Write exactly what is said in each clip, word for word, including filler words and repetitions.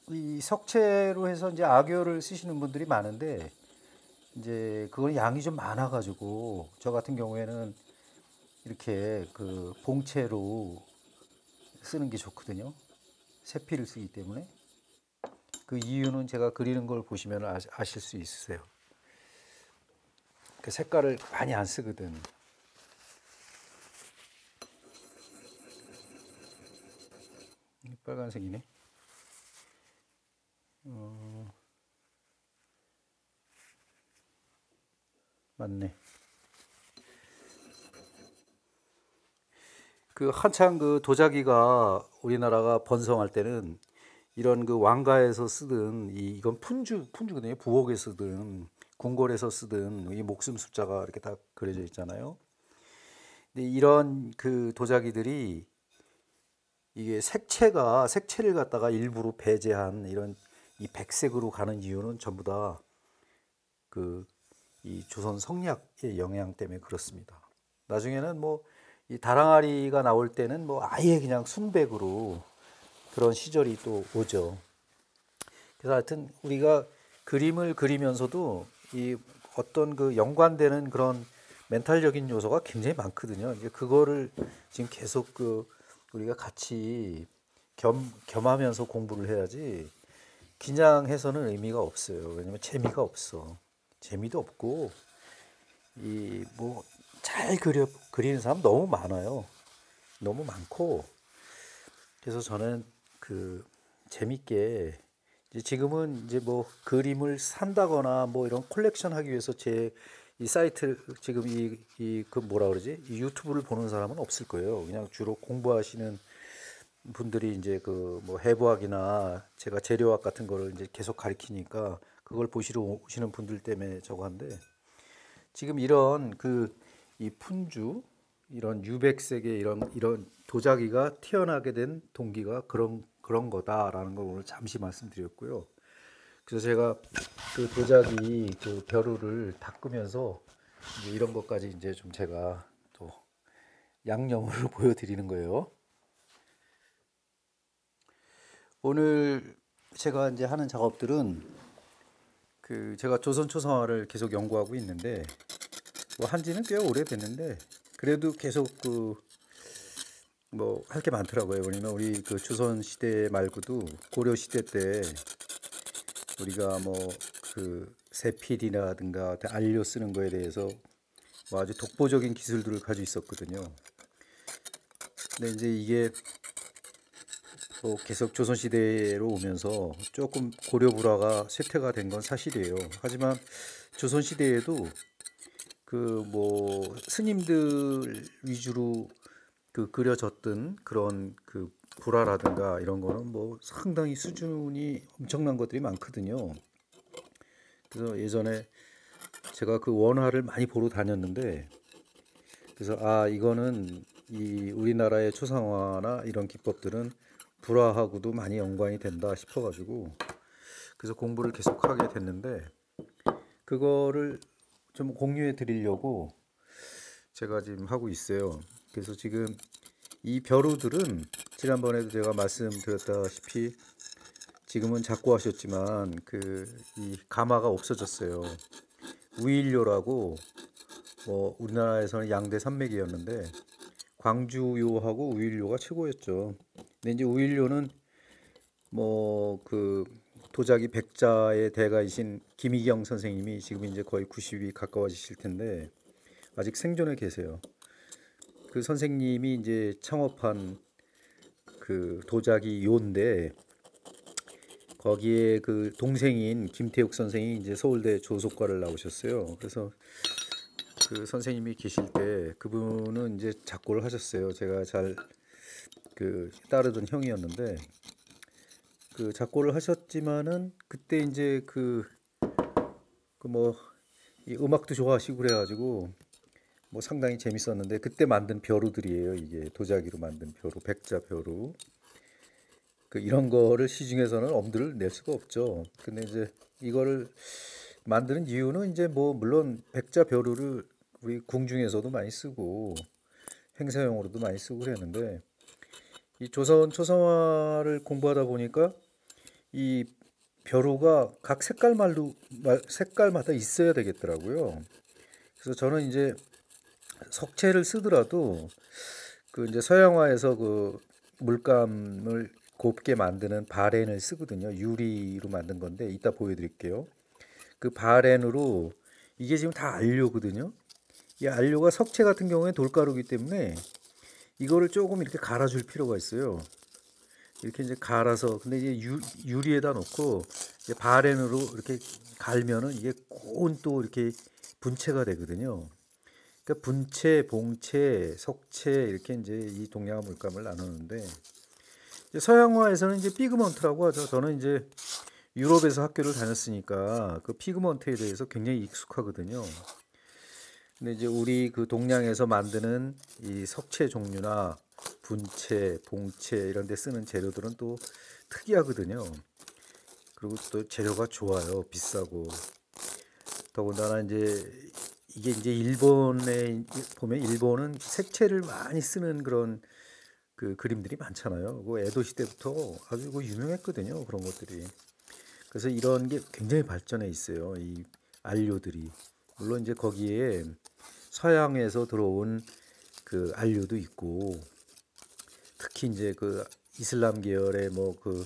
이 석채로 해서 이제 악교를 쓰시는 분들이 많은데 이제 그건 양이 좀 많아가지고 저 같은 경우에는 이렇게 그 봉채로 쓰는 게 좋거든요. 세필을 쓰기 때문에. 그 이유는 제가 그리는 걸 보시면 아- 아실 수 있으세요. 그 색깔을 많이 안 쓰거든. 빨간색이네. 맞네. 그 한창 그 도자기가 우리나라가 번성할 때는 이런 그 왕가에서 쓰던 이 이건 푼주 푼주거든요. 부엌에 쓰던 궁궐에서 쓰던 이 목숨 숫자가 이렇게 딱 그려져 있잖아요. 근데 이런 그 도자기들이 이게 색채가 색채를 갖다가 일부러 배제한 이런 이 백색으로 가는 이유는 전부 다 그 이 조선 성리학의 영향 때문에 그렇습니다. 나중에는 뭐 이 다랑아리가 나올 때는 뭐 아예 그냥 순백으로 그런 시절이 또 오죠. 그래서 하여튼 우리가 그림을 그리면서도 이 어떤 그 연관되는 그런 멘탈적인 요소가 굉장히 많거든요. 이제 그거를 지금 계속 그 우리가 같이 겸, 겸하면서 공부를 해야지 그냥 해서는 의미가 없어요. 왜냐면 재미가 없어. 재미도 없고 이 뭐 잘 그려 그리는 사람 너무 많아요. 너무 많고 그래서 저는 그 재밌게 이제 지금은 이제 뭐 그림을 산다거나 뭐 이런 콜렉션 하기 위해서 제 이 사이트 지금 이 이 그 뭐라 그러지? 이 유튜브를 보는 사람은 없을 거예요. 그냥 주로 공부하시는 분들이 이제 그 뭐 해부학이나 제가 재료학 같은 거를 이제 계속 가르치니까 그걸 보시러 오시는 분들 때문에 저거 한데 지금 이런 그 이 푼주 이런 유백색의 이런 이런 도자기가 태어나게 된 동기가 그런 그런 거다라는 걸 오늘 잠시 말씀드렸고요. 그래서 제가 그 도자기 그 벼루를 닦으면서 이제 이런 것까지 이제 좀 제가 또 양념으로 보여드리는 거예요. 오늘 제가 이제 하는 작업들은 그 제가 조선 초상화를 계속 연구하고 있는데 뭐 한지는 꽤 오래됐는데 그래도 계속 그 뭐 할 게 많더라고요. 왜냐면 우리 그 조선 시대 말고도 고려 시대 때 우리가 뭐 그 세필이라든가 안료 쓰는 거에 대해서 뭐 아주 독보적인 기술들을 가지고 있었거든요. 근데 이제 이게 뭐 계속 조선 시대로 오면서 조금 고려 불화가 쇠퇴가 된 건 사실이에요. 하지만 조선 시대에도 그 뭐 스님들 위주로 그 그려졌던 그런 그 불화라든가 이런 거는 뭐 상당히 수준이 엄청난 것들이 많거든요. 그래서 예전에 제가 그 원화를 많이 보러 다녔는데 그래서 아 이거는 이 우리나라의 초상화나 이런 기법들은 불화하고도 많이 연관이 된다 싶어가지고 그래서 공부를 계속 하게 됐는데 그거를 좀 공유해 드리려고 제가 지금 하고 있어요. 그래서 지금 이 벼루들은 지난번에도 제가 말씀드렸다시피 지금은 자꾸 하셨지만 그 이 가마가 없어졌어요. 우일료라고 뭐 우리나라에서는 양대 산맥이었는데 광주요하고 우일료가 최고였죠. 근데 이제 우일료는 뭐 그 도자기 백자의 대가이신 김희경 선생님이 지금 이제 거의 구십이 가까워지실 텐데 아직 생존해 계세요. 그 선생님이 이제 창업한 그 도자기 요인데 거기에 그 동생인 김태욱 선생이 이제 서울대 조속과를 나오셨어요. 그래서 그 선생님이 계실 때 그분은 이제 작고를 하셨어요. 제가 잘 그 따르던 형이었는데 그 작고를 하셨지만은 그때 이제 그 그 뭐 이 음악도 좋아하시고 그래가지고 뭐 상당히 재밌었는데 그때 만든 벼루들이에요. 이게 도자기로 만든 벼루, 백자 벼루. 그 이런 거를 시중에서는 엄두를 낼 수가 없죠. 근데 이제 이거를 만드는 이유는 이제 뭐 물론 백자 벼루를 우리 궁중에서도 많이 쓰고 행사용으로도 많이 쓰고 그랬는데 이 조선 초상화를 공부하다 보니까 이 벼루가 각 색깔말로 말- 색깔마다 있어야 되겠더라고요. 그래서 저는 이제 석채를 쓰더라도 그 이제 서양화에서 그 물감을 곱게 만드는 바렌을 쓰거든요. 유리로 만든 건데 이따 보여드릴게요. 그 바렌으로 이게 지금 다 안료거든요. 이 안료가 석채 같은 경우에 돌가루기 때문에 이거를 조금 이렇게 갈아줄 필요가 있어요. 이렇게 이제 갈아서 근데 이제 유, 유리에다 놓고 이제 바렌으로 이렇게 갈면은 이게 고운 또 이렇게 분체가 되거든요. 그러니까 분체, 봉체, 석체 이렇게 이제 이 동양화 물감을 나누는데 이제 서양화에서는 이제 피그먼트라고 하죠. 저는 이제 유럽에서 학교를 다녔으니까 그 피그먼트에 대해서 굉장히 익숙하거든요. 근데 이제 우리 그 동양에서 만드는 이 석체 종류나 분체, 봉체 이런 데 쓰는 재료들은 또 특이하거든요. 그리고 또 재료가 좋아요. 비싸고. 더군다나 이제 이게 이제 일본에 보면 일본은 색채를 많이 쓰는 그런 그 그림들이 많잖아요. 그 에도 시대부터 아주 그 유명했거든요. 그런 것들이. 그래서 이런 게 굉장히 발전해 있어요. 이 안료들이. 물론 이제 거기에 서양에서 들어온 그 안료도 있고 특히 이제 그 이슬람 계열의 뭐 그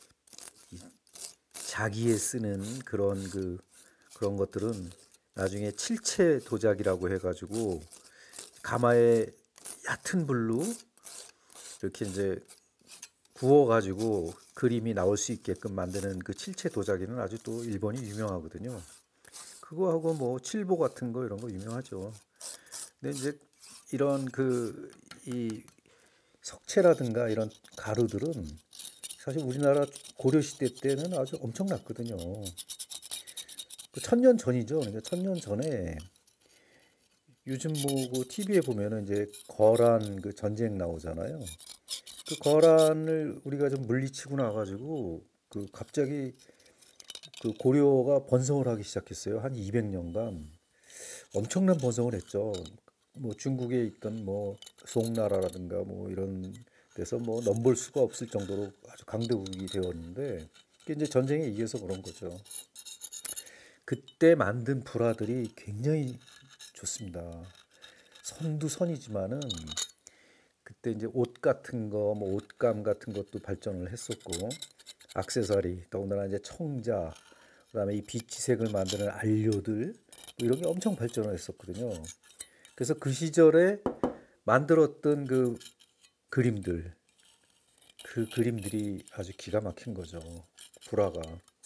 자기에 쓰는 그런 그 그런 것들은 나중에 칠체 도자기라고 해가지고 가마에 얕은 불로 이렇게 이제 구워가지고 그림이 나올 수 있게끔 만드는 그 칠체 도자기는 아주 또 일본이 유명하거든요. 그거하고 뭐 칠보 같은 거 이런 거 유명하죠. 근데 이제 이런 그 이 석채라든가 이런 가루들은 사실 우리나라 고려 시대 때는 아주 엄청났거든요. 그 천년 전이죠. 그러니까 천년 전에 요즘 뭐그 티비에 보면은 이제 거란 그 전쟁 나오잖아요. 그 거란을 우리가 좀 물리치고 나가지고 그 갑자기 그 고려가 번성을 하기 시작했어요. 한 이백 년간 엄청난 번성을 했죠. 뭐 중국에 있던 뭐 송나라라든가 뭐 이런 데서 뭐 넘볼 수가 없을 정도로 아주 강대국이 되었는데 그게 이제 전쟁에 이겨서 그런 거죠. 그때 만든 불화들이 굉장히 좋습니다. 선도 선이지만은 그때 이제 옷 같은 거, 뭐 옷감 같은 것도 발전을 했었고, 액세서리, 더군다나 이제 청자, 그다음에 이 비치색을 만드는 안료들 뭐 이런 게 엄청 발전을 했었거든요. 그래서 그 시절에 만들었던 그 그림들, 그 그림들이 아주 기가 막힌 거죠. 불화가.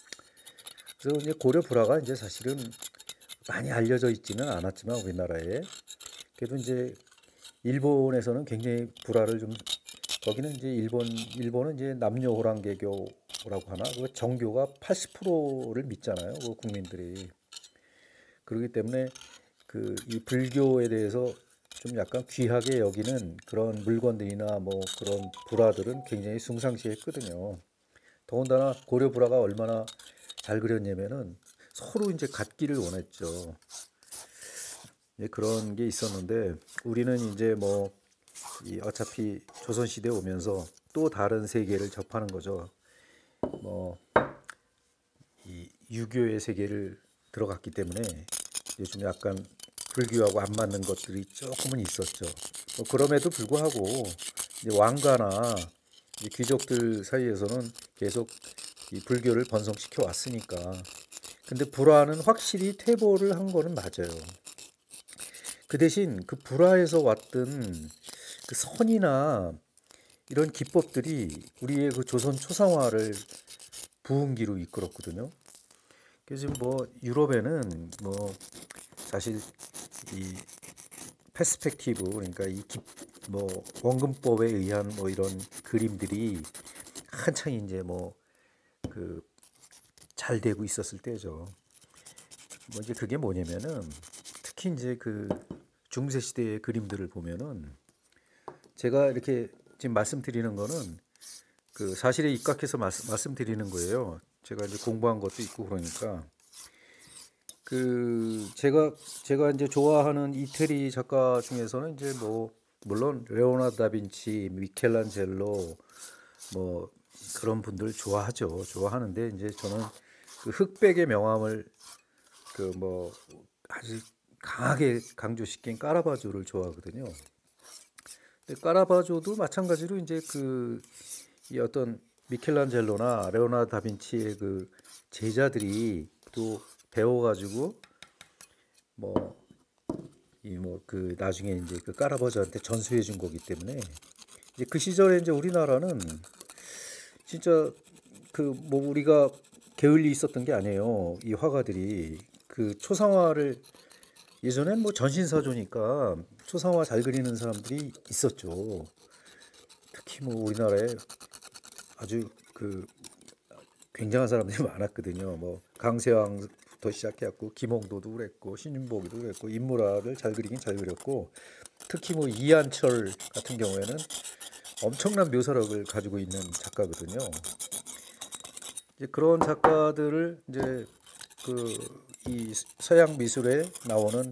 그래서 이제 고려 불화가 이제 사실은 많이 알려져 있지는 않았지만 우리나라에 그래도 이제 일본에서는 굉장히 불화를 좀 거기는 이제 일본 일본은 이제 남녀 호랑개교라고 하나 그 정교가 팔십 퍼센트를 믿잖아요. 그 국민들이 그렇기 때문에 그 이 불교에 대해서 좀 약간 귀하게 여기는 그런 물건들이나 뭐 그런 불화들은 굉장히 숭상시했거든요. 더군다나 고려 불화가 얼마나 잘 그렸냐면은 서로 이제 같기를 원했죠. 예, 그런 게 있었는데 우리는 이제 뭐 이 어차피 조선 시대 오면서 또 다른 세계를 접하는 거죠. 뭐 이 유교의 세계를 들어갔기 때문에 요즘 약간 불교하고 안 맞는 것들이 조금은 있었죠. 뭐 그럼에도 불구하고 이제 왕가나 이제 귀족들 사이에서는 계속 이 불교를 번성시켜 왔으니까. 근데 불화는 확실히 퇴보를 한 거는 맞아요. 그 대신 그 불화에서 왔던 그 선이나 이런 기법들이 우리의 그 조선 초상화를 부흥기로 이끌었거든요. 그래서 지금 뭐 유럽에는 뭐 사실 이 페스펙티브 그러니까 이 뭐 원근법에 의한 뭐 이런 그림들이 한창 이제 뭐 그 잘 되고 있었을 때죠. 뭐 이제 그게 뭐냐면은 특히 이제 그 중세 시대의 그림들을 보면은 제가 이렇게 지금 말씀드리는 거는 그 사실에 입각해서 말씀, 말씀드리는 거예요. 제가 이제 공부한 것도 있고 그러니까 그 제가 제가 이제 좋아하는 이태리 작가 중에서는 이제 뭐 물론 레오나르도 다빈치, 미켈란젤로 뭐 그런 분들 좋아하죠. 좋아하는데 이제 저는 그 흑백의 명암을 그 뭐 아주 강하게 강조시킨 까라바조를 좋아하거든요. 근데 까라바조도 마찬가지로 이제 그 이 어떤 미켈란젤로나 레오나르도 다빈치의 그 제자들이 또 배워가지고 뭐 이 뭐 그 나중에 이제 그 까라바조한테 전수해 준 거기 때문에 이제 그 시절에 이제 우리나라는 진짜 그 뭐 우리가 게을리 있었던 게 아니에요. 이 화가들이 그 초상화를 예전엔 뭐 전신사조니까 초상화 잘 그리는 사람들이 있었죠. 특히 뭐 우리나라에 아주 그 굉장한 사람들이 많았거든요. 뭐 강세왕부터 시작해갖고 김홍도도 그랬고 신윤복이도 그랬고 인물화를 잘 그리긴 잘 그렸고 특히 뭐 이한철 같은 경우에는 엄청난 묘사력을 가지고 있는 작가거든요. 이제 그런 작가들을 이제 그 이 서양 미술에 나오는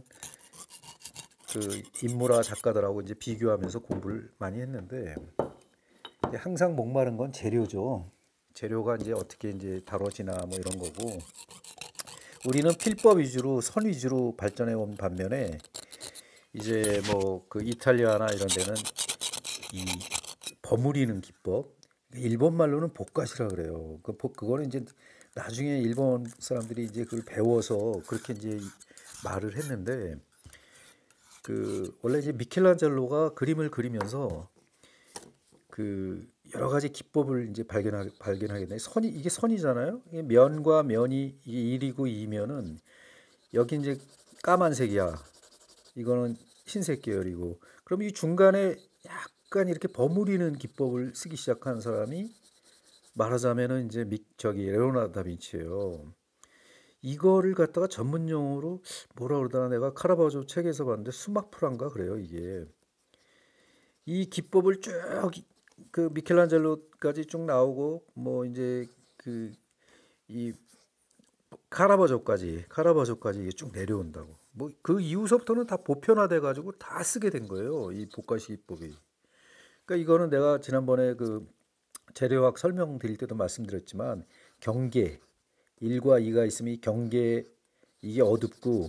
그 인물화 작가들하고 이제 비교하면서 공부를 많이 했는데 이제 항상 목마른 건 재료죠. 재료가 이제 어떻게 이제 다뤄지나 뭐 이런 거고 우리는 필법 위주로 선 위주로 발전해 온 반면에 이제 뭐 그 이탈리아나 이런 데는 이 버무리는 기법 일본 말로는 복갓이라 그래요. 그 복- 그거는 이제 나중에 일본 사람들이 이제 그걸 배워서 그렇게 이제 말을 했는데 그 원래 이제 미켈란젤로가 그림을 그리면서 그 여러 가지 기법을 이제 발견하게 발견하게 돼. 선이 이게 선이잖아요. 이게 면과 면이 이게 일이고 이면은 여기 이제 까만색이야. 이거는 흰색 계열이고. 그럼 이 중간에 약간 이렇게 버무리는 기법을 쓰기 시작한 사람이 말하자면은 이제 미, 저기 레오나르도 다빈치예요. 이거를 갖다가 전문 용어로 뭐라 그러더라 내가 카라바조 책에서 봤는데 수막프란가 그래요 이게. 이 기법을 쭉 그 미켈란젤로까지 쭉 나오고 뭐 이제 그 이 카라바조까지 카라바조까지 이게 쭉 내려온다고. 뭐 그 이후서부터는 다 보편화돼 가지고 다 쓰게 된 거예요. 이 복가시 기법이. 그러니까 이거는 내가 지난번에 그 재료학 설명드릴 때도 말씀드렸지만 경계 일과 이가 있으면 이 경계 이게 어둡고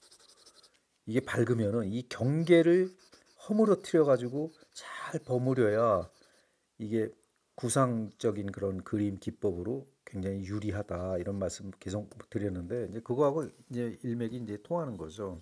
이게 밝으면은 이 경계를 허물어뜨려 가지고 잘 버무려야 이게 구상적인 그런 그림 기법으로 굉장히 유리하다 이런 말씀 계속 드렸는데 이제 그거하고 이제 일맥이 이제 통하는 거죠.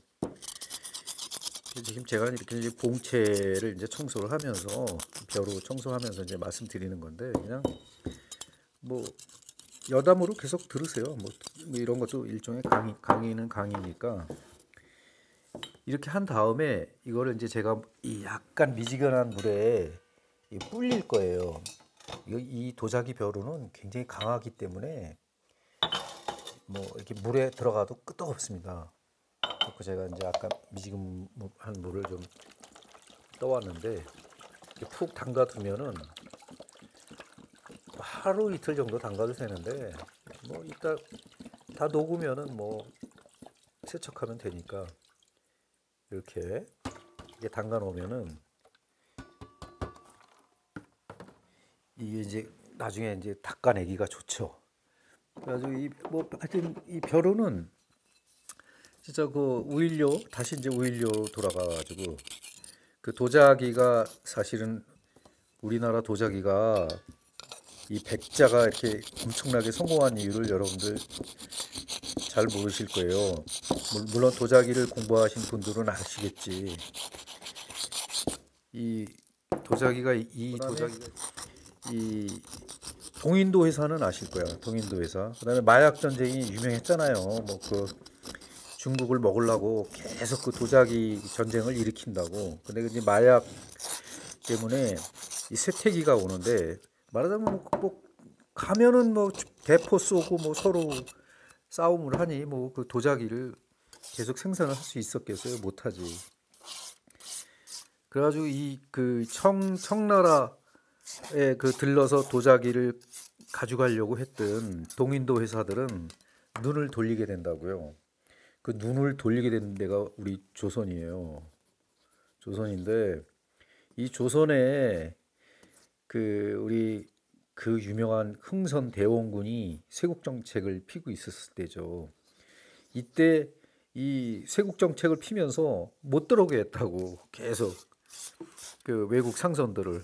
지금 제가 이렇게 이제 봉채를 이제 청소를 하면서 벼로 청소하면서 이제 말씀드리는 건데 그냥 뭐 여담으로 계속 들으세요. 뭐 이런 것도 일종의 강의 강의는 강의니까 이렇게 한 다음에 이거를 이제 제가 이 약간 미지근한 물에 이 불릴 거예요. 이거 이 도자기 벼루는 굉장히 강하기 때문에 뭐 이렇게 물에 들어가도 끄떡없습니다. 그래서 제가 이제 아까 미지근한 물을 좀 떠왔는데 이렇게 푹 담가두면은 하루 이틀 정도 담가도 되는데 뭐 이따 다 녹으면은 뭐 세척하면 되니까 이렇게 이게 담가 놓으면은 이게 이제 나중에 이제 닦아내기가 좋죠. 그래가지고 이 뭐 하여튼 이 벼루는 진짜 그 오일료 다시 이제 오일료 돌아가가지고 그 도자기가 사실은 우리나라 도자기가 이 백자가 이렇게 엄청나게 성공한 이유를 여러분들 잘 모르실 거예요. 물론 도자기를 공부하신 분들은 아시겠지. 이 도자기가 이 도자기가 이 동인도 회사는 아실 거야. 동인도 회사. 그다음에 마약 전쟁이 유명했잖아요. 뭐 그 중국을 먹으려고 계속 그 도자기 전쟁을 일으킨다고. 근데 이제 마약 때문에 이 쇠퇴기가 오는데 말하자면 뭐, 뭐 가면은 뭐 대포 쏘고 뭐 서로 싸움을 하니 뭐 그 도자기를 계속 생산을 할 수 있었겠어요? 못하지. 그래가지고 이 그 청 청나라에 그 들러서 도자기를 가져가려고 했던 동인도 회사들은 눈을 돌리게 된다고요. 그 눈을 돌리게 된 데가 우리 조선이에요. 조선인데 이 조선에 그 우리 그 유명한 흥선 대원군이 쇄국 정책을 피고 있었을 때죠. 이때 이 쇄국 정책을 피면서 못 들어오게 했다고 계속 그 외국 상선들을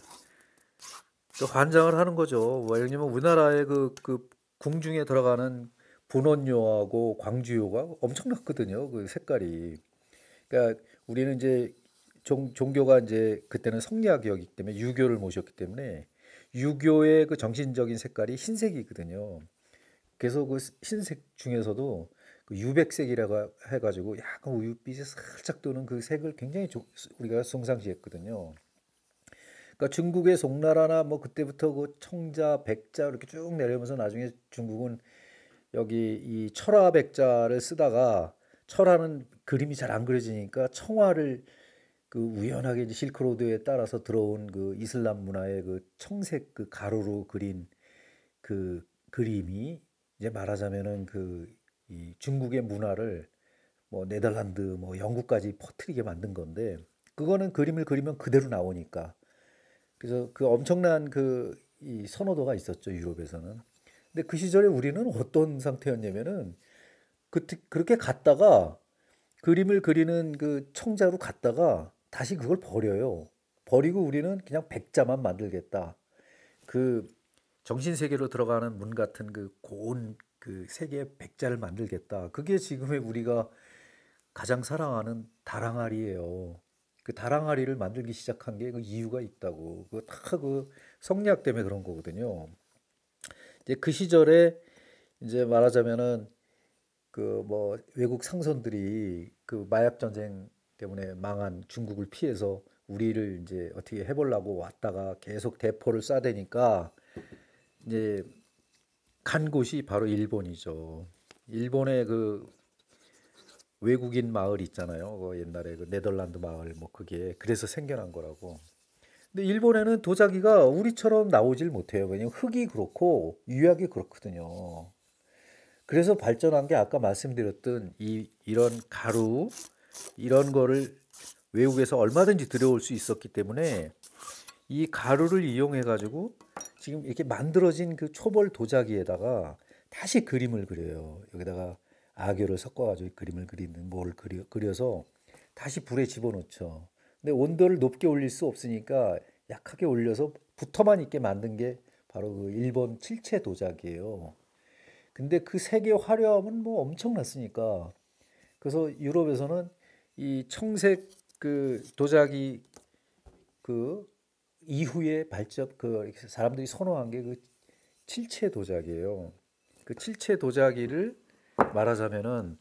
그 환장을 하는 거죠. 왜냐면 우리나라의 그, 그 궁중에 들어가는 분원료하고 광주료가 엄청났거든요. 그 색깔이. 그러니까 우리는 이제 종, 종교가 이제 그때는 성리학이었기 때문에 유교를 모셨기 때문에 유교의 그 정신적인 색깔이 흰색이거든요. 그래서 그 흰색 중에서도 그 유백색이라고 해가지고 약간 우윳빛이 살짝 도는 그 색을 굉장히 조- 우리가 숭상시했거든요. 그러니까 중국의 송나라나 뭐 그때부터 그 청자, 백자 이렇게 쭉 내려오면서 나중에 중국은 여기 이 철화 백자를 쓰다가 철화는 그림이 잘 안 그려지니까 청화를 그 우연하게 이제 실크로드에 따라서 들어온 그 이슬람 문화의 그 청색 그 가루로 그린 그 그림이 이제 말하자면은 그 이 중국의 문화를 뭐 네덜란드 뭐 영국까지 퍼뜨리게 만든 건데 그거는 그림을 그리면 그대로 나오니까 그래서 그 엄청난 그 이 선호도가 있었죠 유럽에서는. 근데 그 시절에 우리는 어떤 상태였냐면은 그 그렇게 갔다가 그림을 그리는 그 청자로 갔다가 다시 그걸 버려요. 버리고 우리는 그냥 백자만 만들겠다. 그 정신 세계로 들어가는 문 같은 그 고운 그 세계의 백자를 만들겠다. 그게 지금의 우리가 가장 사랑하는 다랑아리예요. 그 다랑아리를 만들기 시작한 게 그 이유가 있다고. 그 다 그 성리학 때문에 그런 거거든요. 이제 그 시절에 이제 말하자면은 그 뭐 외국 상선들이 그 마약 전쟁 때문에 망한 중국을 피해서 우리를 이제 어떻게 해보려고 왔다가 계속 대포를 쏴대니까 이제 간 곳이 바로 일본이죠. 일본의 그 외국인 마을 있잖아요. 그 옛날에 그 네덜란드 마을 뭐 그게 그래서 생겨난 거라고. 근데 일본에는 도자기가 우리처럼 나오질 못해요. 왜냐면 흙이 그렇고 유약이 그렇거든요. 그래서 발전한 게 아까 말씀드렸던 이 이런 가루 이런 거를 외국에서 얼마든지 들여올 수 있었기 때문에 이 가루를 이용해 가지고 지금 이렇게 만들어진 그 초벌 도자기에다가 다시 그림을 그려요. 여기다가 악교를 섞어 가지고 그림을 그리는 뭘 그려, 그려서 다시 불에 집어넣죠. 근데 온도를 높게 올릴 수 없으니까 약하게 올려서 붙어만 있게 만든 게 바로 그 일본 칠체 도자기예요. 근데 그 색의 화려함은 뭐 엄청났으니까 그래서 유럽에서는 이 청색 그 도자기 그 이후에 발전 그 사람들이 선호한 게 그 칠체 도자기예요. 그 칠체 도자기를 말하자면은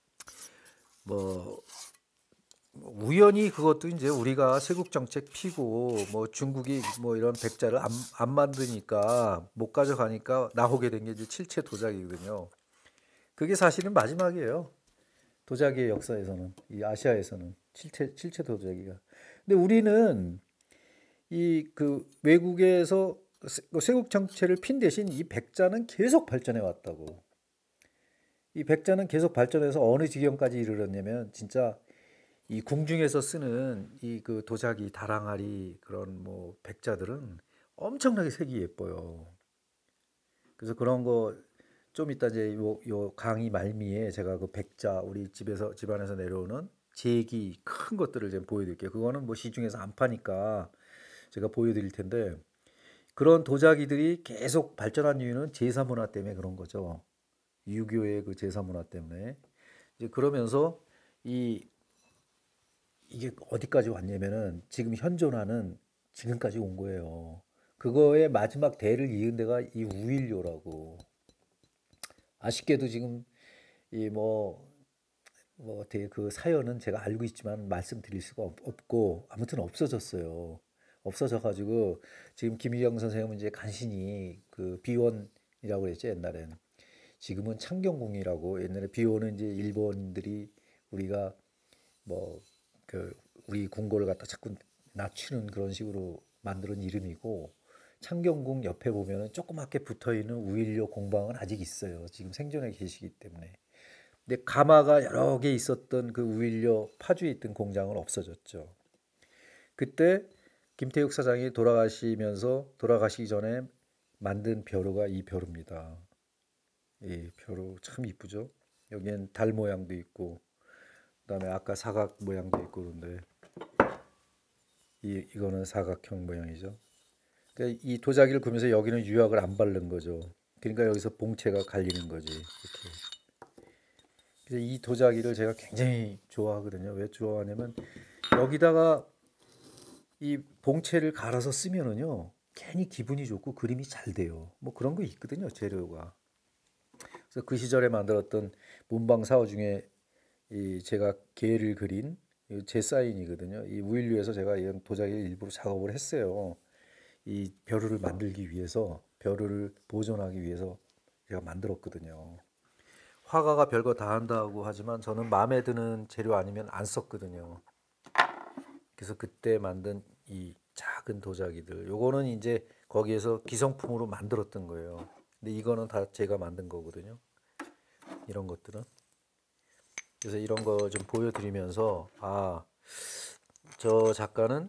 뭐 우연히 그것도 이제 우리가 세국 정책 피고 뭐 중국이 뭐 이런 백자를 안, 안 만드니까 못 가져가니까 나오게 된 게 이제 칠체 도자기거든요. 그게 사실은 마지막이에요. 도자기의 역사에서는 이 아시아에서는 칠체 칠체 도자기가. 근데 우리는 이 그 외국에서 쇄국 정체를 핀 대신 이 백자는 계속 발전해 왔다고. 이 백자는 계속 발전해서 어느 지경까지 이르렀냐면 진짜 이 궁중에서 쓰는 이 그 도자기 다랑아리 그런 뭐 백자들은 엄청나게 색이 예뻐요. 그래서 그런 거 좀 이따 이제 요, 요 강의 말미에 제가 그 백자 우리 집에서 집안에서 내려오는 제기 큰 것들을 좀 보여드릴게요. 그거는 뭐 시중에서 안 파니까 제가 보여드릴 텐데 그런 도자기들이 계속 발전한 이유는 제사 문화 때문에 그런 거죠. 유교의 그 제사 문화 때문에 이제 그러면서 이 이게 어디까지 왔냐면은 지금 현존하는 지금까지 온 거예요. 그거의 마지막 대를 이은 데가 이 우일료라고. 아쉽게도 지금 이 뭐 뭐 어떻게 그 사연은 제가 알고 있지만 말씀드릴 수가 없, 없고 아무튼 없어졌어요. 없어져 가지고 지금 김희경 선생님은 이제 간신히 그 비원이라고 그랬죠 옛날엔. 지금은 창경궁이라고 옛날에 비원은 이제 일본들이 우리가 뭐 그 우리 궁궐을 갖다 자꾸 낮추는 그런 식으로 만드는 이름이고 창경궁 옆에 보면은 조그맣게 붙어 있는 우일료 공방은 아직 있어요. 지금 생존해 계시기 때문에. 근데 가마가 여러 개 있었던 그 우일료 파주에 있던 공장은 없어졌죠. 그때 김태육 사장이 돌아가시면서 돌아가시기 전에 만든 벼루가 이 벼루입니다. 이 벼루 참 이쁘죠? 여기엔 달 모양도 있고, 그다음에 아까 사각 모양도 있고 그런데 이 이거는 사각형 모양이죠. 그러니까 이 도자기를 그면서 여기는 유약을 안 바른 거죠. 그러니까 여기서 봉채가 갈리는 거지. 이렇게. 그래서 이 도자기를 제가 굉장히 좋아하거든요. 왜 좋아하냐면 여기다가 이 봉채를 갈아서 쓰면은요 괜히 기분이 좋고 그림이 잘 돼요. 뭐 그런 거 있거든요, 재료가. 그래서 그 시절에 만들었던 문방 사호 중에 이 제가 개를 그린 제 사인이거든요. 이 우일류에서 제가 이런 도자기를 일부러 작업을 했어요. 이 벼루를 만들기 위해서, 벼루를 보존하기 위해서 제가 만들었거든요. 화가가 별거 다 한다고 하지만 저는 마음에 드는 재료 아니면 안 썼거든요. 그래서 그때 만든 이 작은 도자기들, 요거는 이제 거기에서 기성품으로 만들었던 거예요. 근데 이거는 다 제가 만든 거거든요. 이런 것들은. 그래서 이런 거 좀 보여드리면서 아, 저 작가는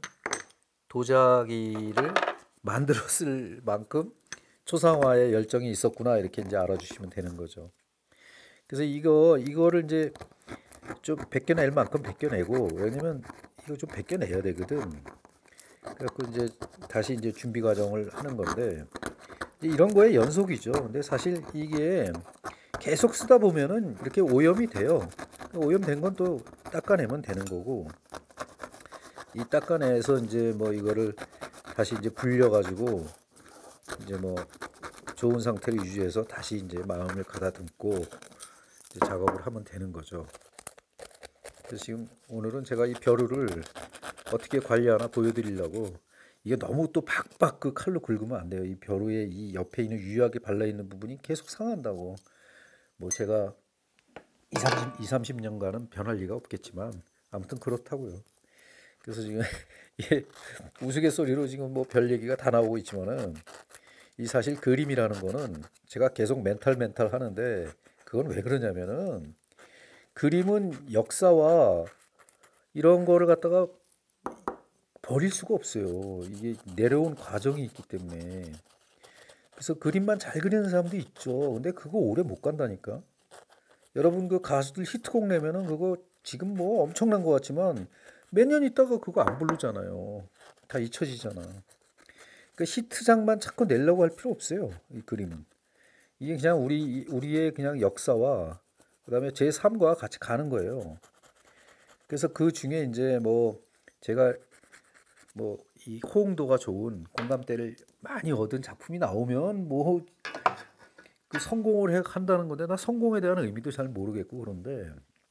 도자기를 만들었을 만큼 초상화에 열정이 있었구나 이렇게 이제 알아주시면 되는 거죠. 그래서 이거 이거를 이제 좀 벗겨낼 만큼 벗겨내고 왜냐면 이거 좀 벗겨내야 되거든. 그래갖고 이제 다시 이제 준비 과정을 하는 건데 이런 거의 연속이죠. 근데 사실 이게 계속 쓰다 보면은 이렇게 오염이 돼요. 오염된 건 또 닦아내면 되는 거고 이 닦아내서 이제 뭐 이거를 다시 이제 불려가지고 이제 뭐 좋은 상태를 유지해서 다시 이제 마음을 가다듬고 이제 작업을 하면 되는 거죠. 그래서 지금 오늘은 제가 이 벼루를 어떻게 관리하나 보여드리려고 이게 너무 또 박박 그 칼로 긁으면 안 돼요. 이 벼루에 이 옆에 있는 유약이 발라 있는 부분이 계속 상한다고. 뭐 제가 이십, 삼십 년간은 변할 리가 없겠지만 아무튼 그렇다고요. 그래서 지금 이게 우스갯소리로 지금 뭐 별 얘기가 다 나오고 있지만은 이 사실 그림이라는 거는 제가 계속 멘탈 멘탈 하는데 그건 왜 그러냐면은 그림은 역사와 이런 거를 갖다가 버릴 수가 없어요. 이게 내려온 과정이 있기 때문에. 그래서 그림만 잘 그리는 사람도 있죠. 근데 그거 오래 못 간다니까. 여러분 그 가수들 히트곡 내면은 그거 지금 뭐 엄청난 것 같지만 몇 년 있다가 그거 안 부르잖아요. 다 잊혀지잖아. 그 히트작만 자꾸 내려고 할 필요 없어요. 이 그림은. 이게 그냥 우리 우리의 그냥 역사와 그다음에 제 삶과 같이 가는 거예요. 그래서 그 중에 이제 뭐 제가 뭐 이 호응도가 좋은 공감대를 많이 얻은 작품이 나오면 뭐 그 성공을 해 한다는 건데 나 성공에 대한 의미도 잘 모르겠고 그런데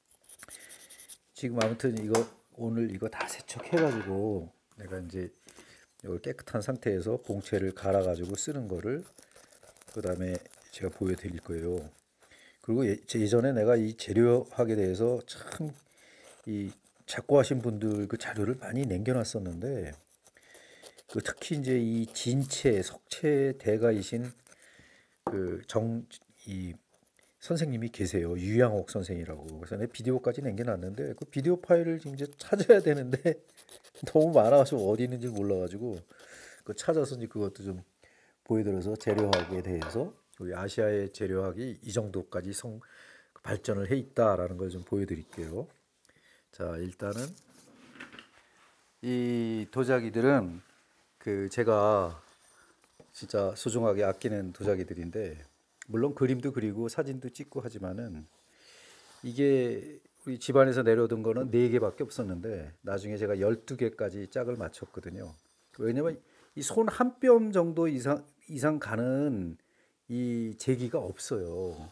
지금 아무튼 이거 오늘 이거 다 세척해가지고 내가 이제 이걸 깨끗한 상태에서 봉채를 갈아가지고 쓰는 거를 그 다음에 제가 보여드릴 거예요. 그리고 예, 예전에 내가 이 재료학에 대해서 참 이 작고하신 분들 그 자료를 많이 남겨놨었는데 그 특히 이제 이 진체 석체 대가이신 그 정 이 선생님이 계세요. 유양옥 선생이라고. 그래서 내 비디오까지 남겨놨는데 그 비디오 파일을 지금 이제 찾아야 되는데 너무 많아서 어디 있는지 몰라가지고 그 찾아서 이제 그것도 좀 보여드려서 재료학에 대해서 우리 아시아의 재료학이 이 정도까지 성 발전을 해 있다라는 걸 좀 보여드릴게요. 자, 일단은 이 도자기들은 그 제가 진짜 소중하게 아끼는 도자기들인데 물론 그림도 그리고 사진도 찍고 하지만은 이게 우리 집안에서 내려오던 거는 네 개밖에 없었는데 나중에 제가 열두 개까지 짝을 맞췄거든요. 왜냐면 이 손 한 뼘 정도 이상 이상 가는 이 제기가 없어요.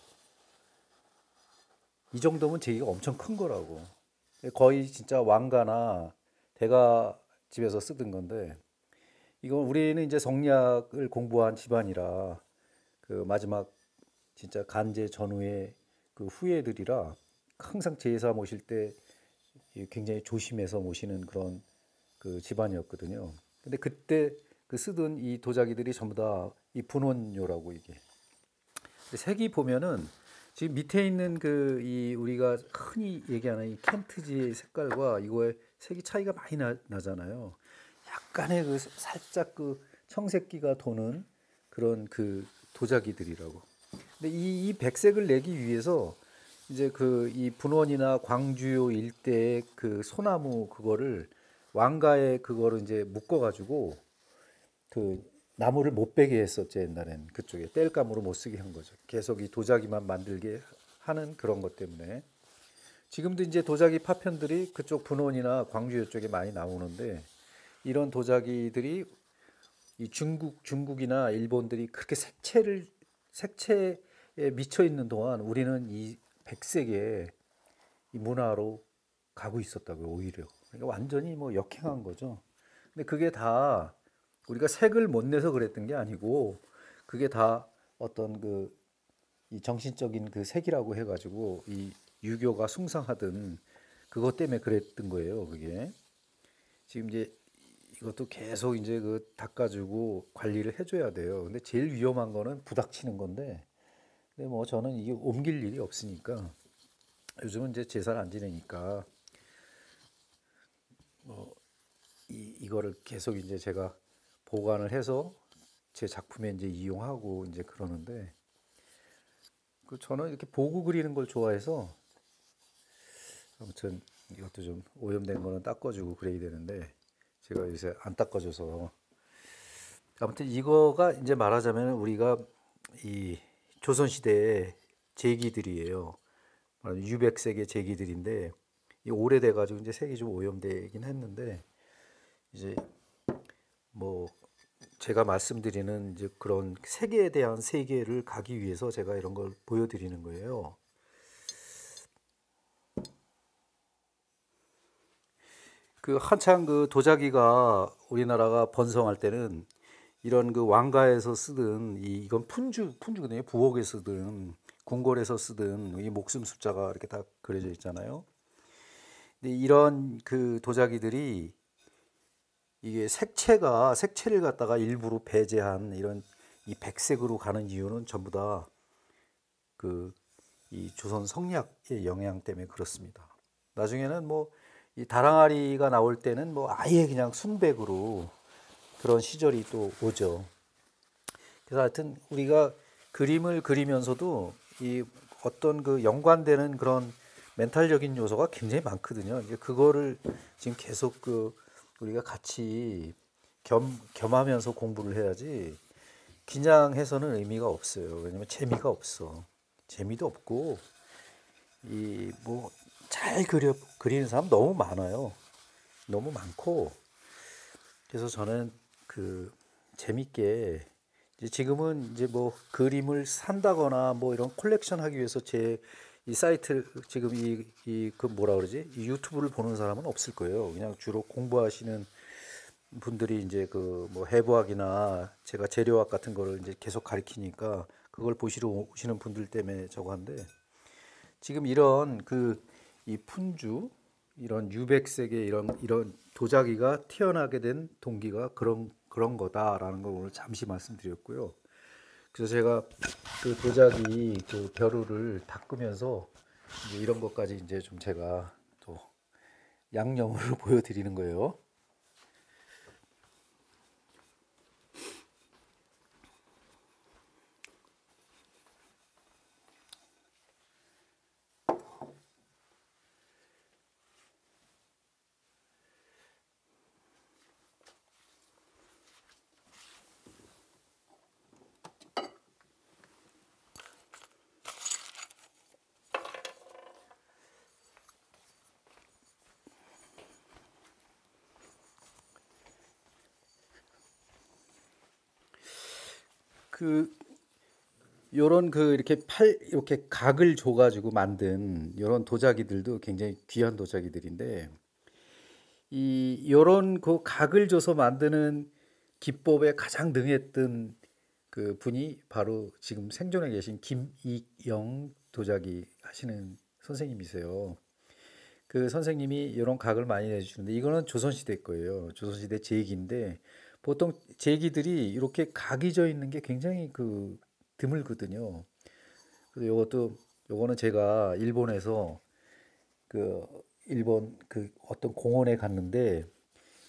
이 정도면 제기가 엄청 큰 거라고. 거의 진짜 왕가나 대가 집에서 쓰던 건데 이건 우리는 이제 성리학을 공부한 집안이라 그 마지막 진짜 간제 전후의 그 후예들이라 항상 제사 모실 때 굉장히 조심해서 모시는 그런 그 집안이었거든요. 근데 그때 그 쓰던 이 도자기들이 전부 다 이 분원료라고 이게. 색이 보면은 지금 밑에 있는 그 이 우리가 흔히 얘기하는 이 켄트지의 색깔과 이거의 색이 차이가 많이 나, 나잖아요. 약간의 그 살짝 그 청색기가 도는 그런 그 도자기들이라고. 근데 이, 이 백색을 내기 위해서 이제 그 이 분원이나 광주요 일대의 그 소나무 그거를 왕가에 그거를 이제 묶어 가지고 그 나무를 못 베게 했었죠. 옛날엔 그쪽에 땔감으로 못 쓰게 한 거죠. 계속 이 도자기만 만들게 하는 그런 것 때문에 지금도 이제 도자기 파편들이 그쪽 분원이나 광주 쪽에 많이 나오는데 이런 도자기들이 이 중국 중국이나 일본들이 그렇게 색채를 색채에 미쳐 있는 동안 우리는 이 백색의 이 문화로 가고 있었다고요. 오히려 그러니까 완전히 뭐 역행한 거죠. 근데 그게 다 우리가 색을 못 내서 그랬던 게 아니고 그게 다 어떤 그 이 정신적인 그 색이라고 해가지고 이 유교가 숭상하던 그것 때문에 그랬던 거예요. 그게 지금 이제 이것도 계속 이제 그 닦아주고 관리를 해줘야 돼요. 근데 제일 위험한 거는 부닥치는 건데, 근데 뭐 저는 이게 옮길 일이 없으니까 요즘은 이제 제사를 안 지내니까 이 이거를 계속 이제 제가 보관을 해서 제 작품에 이제 이용하고 이제 그러는데 그 저는 이렇게 보고 그리는 걸 좋아해서 아무튼 이것도 좀 오염된 거는 닦아주고 그래야 되는데 제가 요새 안 닦아줘서 아무튼 이거가 이제 말하자면 우리가 이 조선시대의 제기들이에요. 말하자면 유백색의 제기들인데 이 오래돼 가지고 이제 색이 좀 오염되긴 했는데 이제 뭐 제가 말씀드리는 이제 그런 세계에 대한 세계를 가기 위해서 제가 이런 걸 보여드리는 거예요. 그 한창 그 도자기가 우리나라가 번성할 때는 이런 그 왕가에서 쓰던 이 이건 푼주 푼주거든요. 부엌에 쓰던 궁궐에서 쓰던 이 목숨 숫자가 이렇게 다 그려져 있잖아요. 근데 이런 그 도자기들이 이게 색채가 색채를 갖다가 일부러 배제한 이런 이 백색으로 가는 이유는 전부 다 그 이 조선 성리학의 영향 때문에 그렇습니다. 나중에는 뭐 이 다랑아리가 나올 때는 뭐 아예 그냥 순백으로 그런 시절이 또 오죠. 그래서 하여튼 우리가 그림을 그리면서도 이 어떤 그 연관되는 그런 멘탈적인 요소가 굉장히 많거든요. 이제 그거를 지금 계속 그 우리가 같이 겸 겸하면서 공부를 해야지 그냥 해서는 의미가 없어요. 왜냐면 재미가 없어. 재미도 없고 이 뭐 잘 그려 그리는 사람 너무 많아요. 너무 많고 그래서 저는 그 재밌게 이제 지금은 이제 뭐 그림을 산다거나 뭐 이런 콜렉션 하기 위해서 제 이 사이트 지금 이 이 그 뭐라 그러지? 이 유튜브를 보는 사람은 없을 거예요. 그냥 주로 공부하시는 분들이 이제 그 뭐 해부학이나 제가 재료학 같은 거를 이제 계속 가르치니까 그걸 보시러 오시는 분들 때문에 저거 한데 지금 이런 그 이 푼주 이런 유백색의 이런 이런 도자기가 태어나게 된 동기가 그런 그런 거다라는 걸 오늘 잠시 말씀드렸고요. 그래서 제가 그 도자기 그 벼루를 닦으면서 이제 이런 것까지 이제 좀 제가 또 양념으로 보여드리는 거예요. 그 요런 그 이렇게 팔 이렇게 각을 줘가지고 만든 요런 도자기들도 굉장히 귀한 도자기들인데 이 요런 그 각을 줘서 만드는 기법에 가장 능했던 그 분이 바로 지금 생존에 계신 김이영 도자기 하시는 선생님이세요. 그 선생님이 이런 각을 많이 내주시는데 이거는 조선시대 거예요. 조선시대 제기인데 보통 제기들이 이렇게 각이 져 있는 게 굉장히 그 드물거든요. 그래서 요것도 요거는 제가 일본에서 그 일본 그 어떤 공원에 갔는데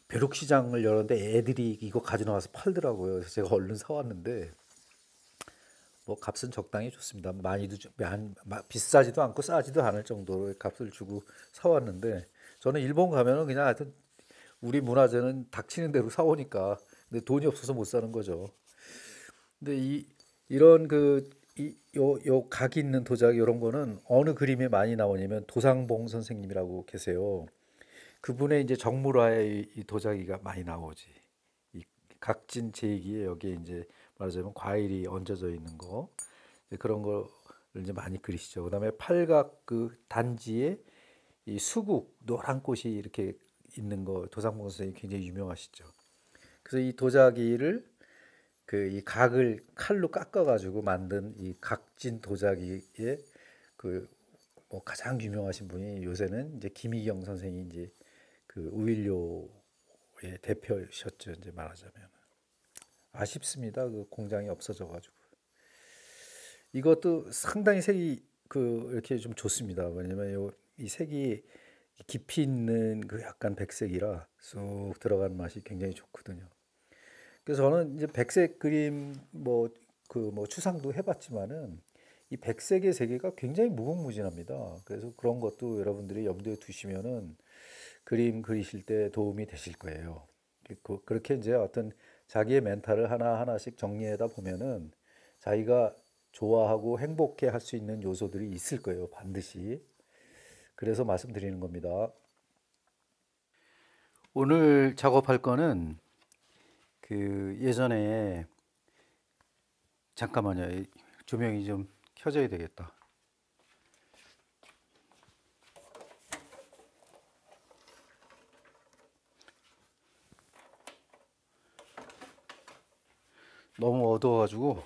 벼룩시장을 열었는데 애들이 이거 가져 나와서 팔더라고요. 그래서 제가 얼른 사왔는데 뭐 값은 적당히 좋습니다. 많이도 좀- 많- 마- 비싸지도 않고 싸지도 않을 정도로 값을 주고 사왔는데 저는 일본 가면은 그냥 하여튼 우리 문화재는 닥치는 대로 사오니까 근데 돈이 없어서 못 사는 거죠. 근데 이 이런 그 이 요 요 각 있는 도자기 이런 거는 어느 그림에 많이 나오냐면 도상봉 선생님이라고 계세요. 그분의 이제 정물화의 이, 이 도자기가 많이 나오지. 이 각진 제기에 여기에 이제 말하자면 과일이 얹어져 있는 거 이제 그런 걸 이제 많이 그리시죠. 그다음에 팔각 그 단지에 이 수국 노란 꽃이 이렇게 있는 거 도상봉 선생님이 굉장히 유명하시죠. 그래서 이 도자기를 그 이 각을 칼로 깎아 가지고 만든 이 각진 도자기의 그 뭐 가장 유명하신 분이 요새는 이제 김희경 선생이 이제 그 우일료의 대표셨죠. 이제 말하자면 아쉽습니다. 그 공장이 없어져 가지고 이것도 상당히 색이 그 이렇게 좀 좋습니다. 왜냐면 요 이 색이 깊이 있는 그 약간 백색이라 쑥 들어가는 맛이 굉장히 좋거든요. 그래서 저는 이제 백색 그림 뭐 그 뭐 추상도 해봤지만은 이 백색의 세계가 굉장히 무궁무진합니다. 그래서 그런 것도 여러분들이 염두에 두시면은 그림 그리실 때 도움이 되실 거예요. 그- 그렇게 이제 어떤 자기의 멘탈을 하나하나씩 정리하다 보면은 자기가 좋아하고 행복해 할 수 있는 요소들이 있을 거예요. 반드시. 그래서 말씀드리는 겁니다. 오늘 작업할 거는 그 예전에 잠깐만요. 이 조명이 좀 켜져야 되겠다. 너무 어두워가지고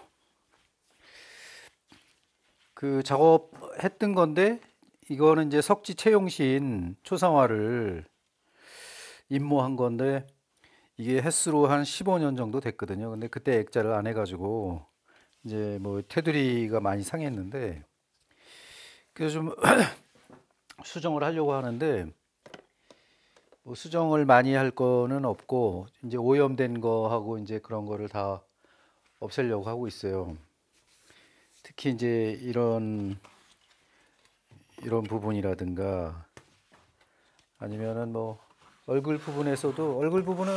그 작업했던 건데 이거는 이제 석지 채용신 초상화를 임모한 건데 이게 횟수로 한 십오 년 정도 됐거든요. 근데 그때 액자를 안 해가지고 이제 뭐 테두리가 많이 상했는데 그래서 좀 수정을 하려고 하는데 뭐 수정을 많이 할 거는 없고 이제 오염된 거하고 이제 그런 거를 다 없애려고 하고 있어요. 특히 이제 이런 이런 부분이라든가 아니면은 뭐 얼굴 부분에서도 얼굴 부분은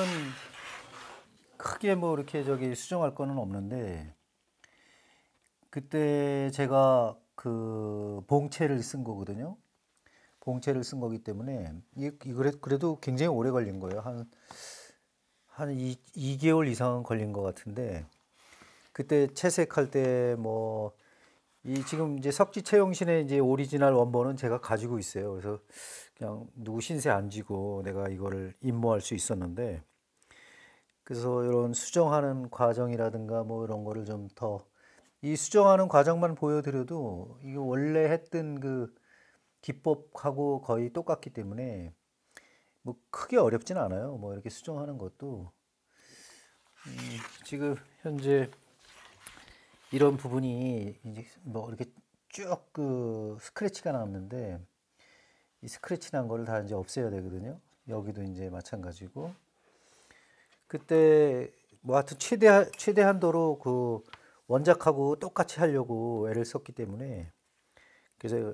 크게 뭐 이렇게 저기 수정할 거는 없는데 그때 제가 그 봉채를 쓴 거거든요. 봉채를 쓴 거기 때문에 이게 그래- 그래도 굉장히 오래 걸린 거예요. 한, 한 이, 이 개월 이상은 걸린 것 같은데 그때 채색할 때 뭐 이 지금 이제 석지 채용신의 이제 오리지널 원본은 제가 가지고 있어요. 그래서 그냥 누구 신세 안 지고 내가 이거를 임모할 수 있었는데 그래서 이런 수정하는 과정이라든가 뭐 이런 거를 좀 더 이 수정하는 과정만 보여드려도 이게 원래 했던 그 기법하고 거의 똑같기 때문에 뭐 크게 어렵진 않아요. 뭐 이렇게 수정하는 것도 지금 현재 이런 부분이 이제 뭐 이렇게 쭉 그 스크래치가 났는데 이 스크래치 난 거를 다 이제 없애야 되거든요. 여기도 이제 마찬가지고 그때 뭐 하여튼 최대 최대 한도로 그 원작하고 똑같이 하려고 애를 썼기 때문에 그래서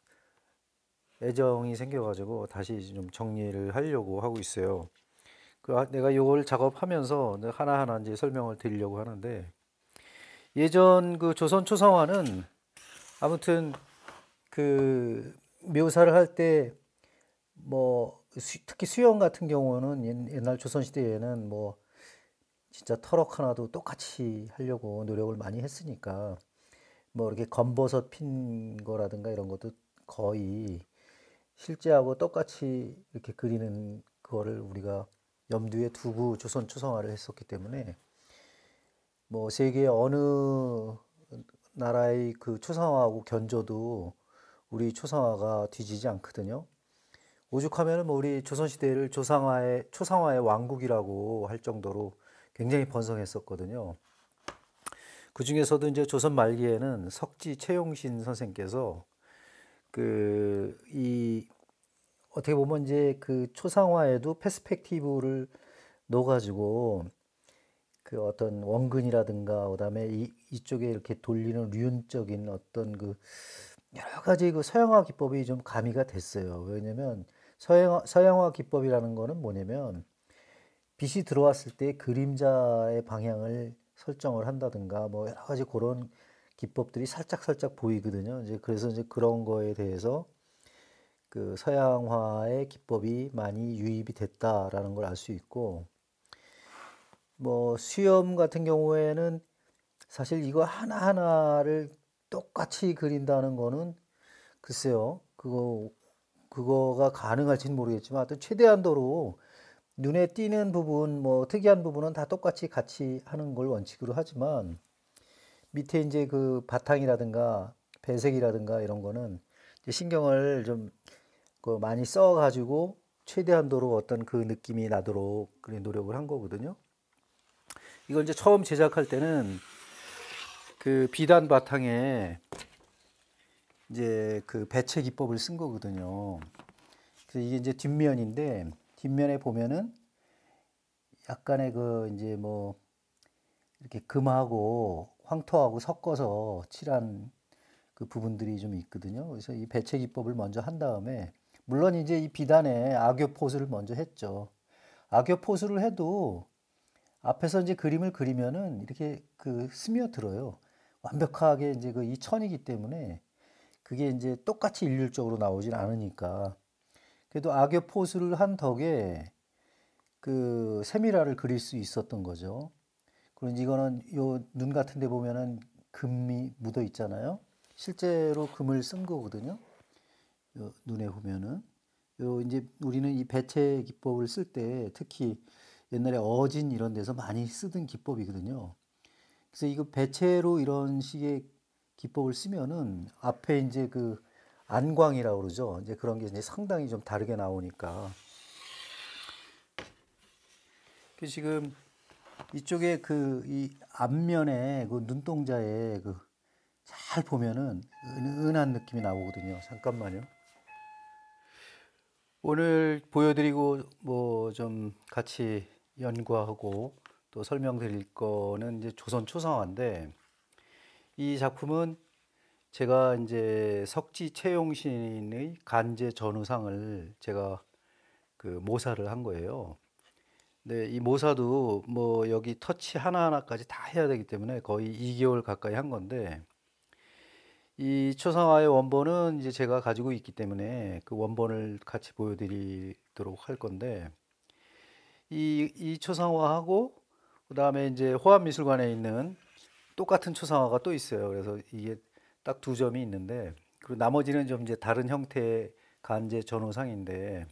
애정이 생겨가지고 다시 좀 정리를 하려고 하고 있어요. 그 아- 내가 이걸 작업하면서 하나하나 이제 설명을 드리려고 하는데 예전 그 조선 초상화는 아무튼 그 묘사를 할 때 뭐 특히 수영 같은 경우는 옛- 옛날 조선 시대에는 뭐 진짜 터럭 하나도 똑같이 하려고 노력을 많이 했으니까 뭐 이렇게 검버섯 핀 거라든가 이런 것도 거의 실제하고 똑같이 이렇게 그리는 거를 우리가 염두에 두고 조선 초상화를 했었기 때문에 뭐 세계 어느 나라의 그 초상화하고 견줘도 우리 초상화가 뒤지지 않거든요. 오죽하면 뭐 우리 조선시대를 조상화의 초상화의 왕국이라고 할 정도로 굉장히 번성했었거든요. 그 중에서도 이제 조선 말기에는 석지 채용신 선생께서 그 이 어떻게 보면 이제 그 초상화에도 페스펙티브를 넣어가지고 그 어떤 원근이라든가 그다음에 이 이쪽에 이렇게 돌리는 륜적인 어떤 그 여러 가지 그 서양화 기법이 좀 가미가 됐어요. 왜냐면 서양 서양화 기법이라는 거는 뭐냐면 빛이 들어왔을 때 그림자의 방향을 설정을 한다든가 뭐 여러 가지 그런 기법들이 살짝 살짝 보이거든요. 이제 그래서 이제 그런 거에 대해서 그 서양화의 기법이 많이 유입이 됐다라는 걸 알 수 있고, 뭐 수염 같은 경우에는 사실 이거 하나하나를 똑같이 그린다는 거는 글쎄요, 그거 그거가 가능할지는 모르겠지만 하여튼 최대한도로 눈에 띄는 부분, 뭐 특이한 부분은 다 똑같이 같이 하는 걸 원칙으로 하지만 밑에 이제 그 바탕이라든가 배색이라든가 이런 거는 이제 신경을 좀 그 많이 써가지고 최대한도로 어떤 그 느낌이 나도록 그런 노력을 한 거거든요. 이걸 이제 처음 제작할 때는 그 비단 바탕에 이제 그 배채 기법을 쓴 거거든요. 그래서 이게 이제 뒷면인데 뒷면에 보면은 약간의 그 이제 뭐 이렇게 금하고 황토하고 섞어서 칠한 그 부분들이 좀 있거든요. 그래서 이 배채 기법을 먼저 한 다음에 물론 이제 이 비단에 악교 포스를 먼저 했죠. 악교 포스를 해도 앞에서 이제 그림을 그리면은 이렇게 그 스며들어요. 완벽하게 이제 그 이 천이기 때문에 그게 이제 똑같이 일률적으로 나오진 않으니까. 그래도 악교 포스를 한 덕에 그 세미라를 그릴 수 있었던 거죠. 그리고 이거는 요 눈 같은 데 보면은 금이 묻어 있잖아요. 실제로 금을 쓴 거거든요. 요 눈에 보면은 요 이제 우리는 이 배채 기법을 쓸 때 특히 옛날에 어진 이런 데서 많이 쓰던 기법이거든요. 그래서 이거 배채로 이런 식의 기법을 쓰면은 앞에 이제 그 안광이라고 그러죠. 이제 그런 게 이제 상당히 좀 다르게 나오니까. 그 지금 이쪽에 그 이 앞면에 그 눈동자에 그 잘 보면은 은은한 느낌이 나오거든요. 잠깐만요. 오늘 보여드리고 뭐 좀 같이 연구하고 또 설명드릴 거는 이제 조선 초상화인데 이 작품은 제가 이제 석지 채용신의 간제 전후상을 제가 그 모사를 한 거예요. 근데 이 모사도 뭐 여기 터치 하나하나까지 다 해야 되기 때문에 거의 이 개월 가까이 한 건데 이 초상화의 원본은 이제 제가 가지고 있기 때문에 그 원본을 같이 보여드리도록 할 건데 이, 이 초상화하고 그다음에 이제 호암미술관에 있는 똑같은 초상화가 또 있어요. 그래서 이게 딱 두 점이 있는데 그리고 나머지는 좀 이제 다른 형태의 간제 전후상인데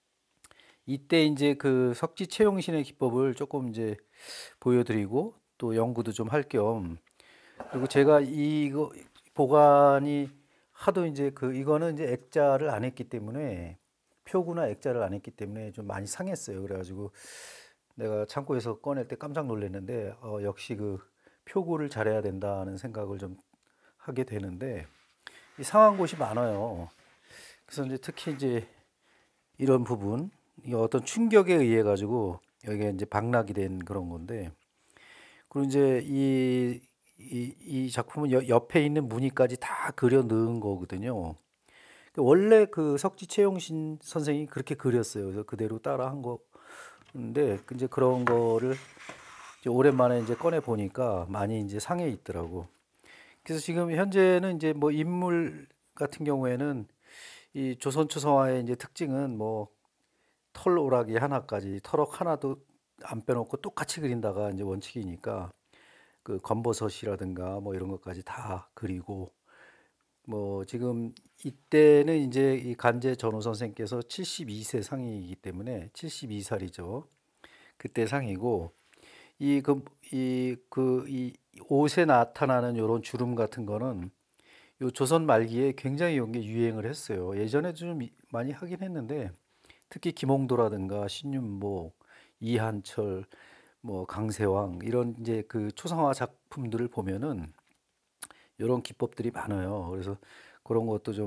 이때 이제 그 석지 채용신의 기법을 조금 이제 보여드리고 또 연구도 좀 할 겸 그리고 제가 이거 보관이 하도 이제 그 이거는 이제 액자를 안 했기 때문에 표구나 액자를 안 했기 때문에 좀 많이 상했어요. 그래가지고 내가 창고에서 꺼낼 때 깜짝 놀랐는데 어, 역시 그 표구를 잘해야 된다는 생각을 좀 하게 되는데 이 상한 곳이 많아요. 그래서 이제 특히 이제 이런 부분 이 어떤 충격에 의해 가지고 여기가 이제 박락이 된 그런 건데 그리고 이제 이, 이, 이 작품은 여- 옆에 있는 무늬까지 다 그려 넣은 거거든요. 원래 그 석지 채용신 선생이 그렇게 그렸어요. 그래서 그대로 따라 한 건데 이제 그런 거를 이제 오랜만에 이제 꺼내 보니까 많이 이제 상해 있더라고. 그래서 지금 현재는 이제 뭐 인물 같은 경우에는 이 조선 초상화의 이제 특징은 뭐 털오락이 하나까지 털옥 하나도 안 빼놓고 똑같이 그린다가 이제 원칙이니까 그 검버섯이라든가 뭐 이런 것까지 다 그리고 뭐 지금 이때는 이제 이 간제 전후 선생께서 칠십이 세 상이기 때문에 칠십이 살이죠. 그때 상이고 이 그 이 그 이 옷에 나타나는 요런 주름 같은 거는 요 조선 말기에 굉장히 이런 게 유행을 했어요. 예전에도 좀 많이 하긴 했는데 특히 김홍도라든가 신윤복, 이한철, 뭐 강세왕 이런 이제 그 초상화 작품들을 보면은 이런 기법들이 많아요. 그래서 그런 것도 좀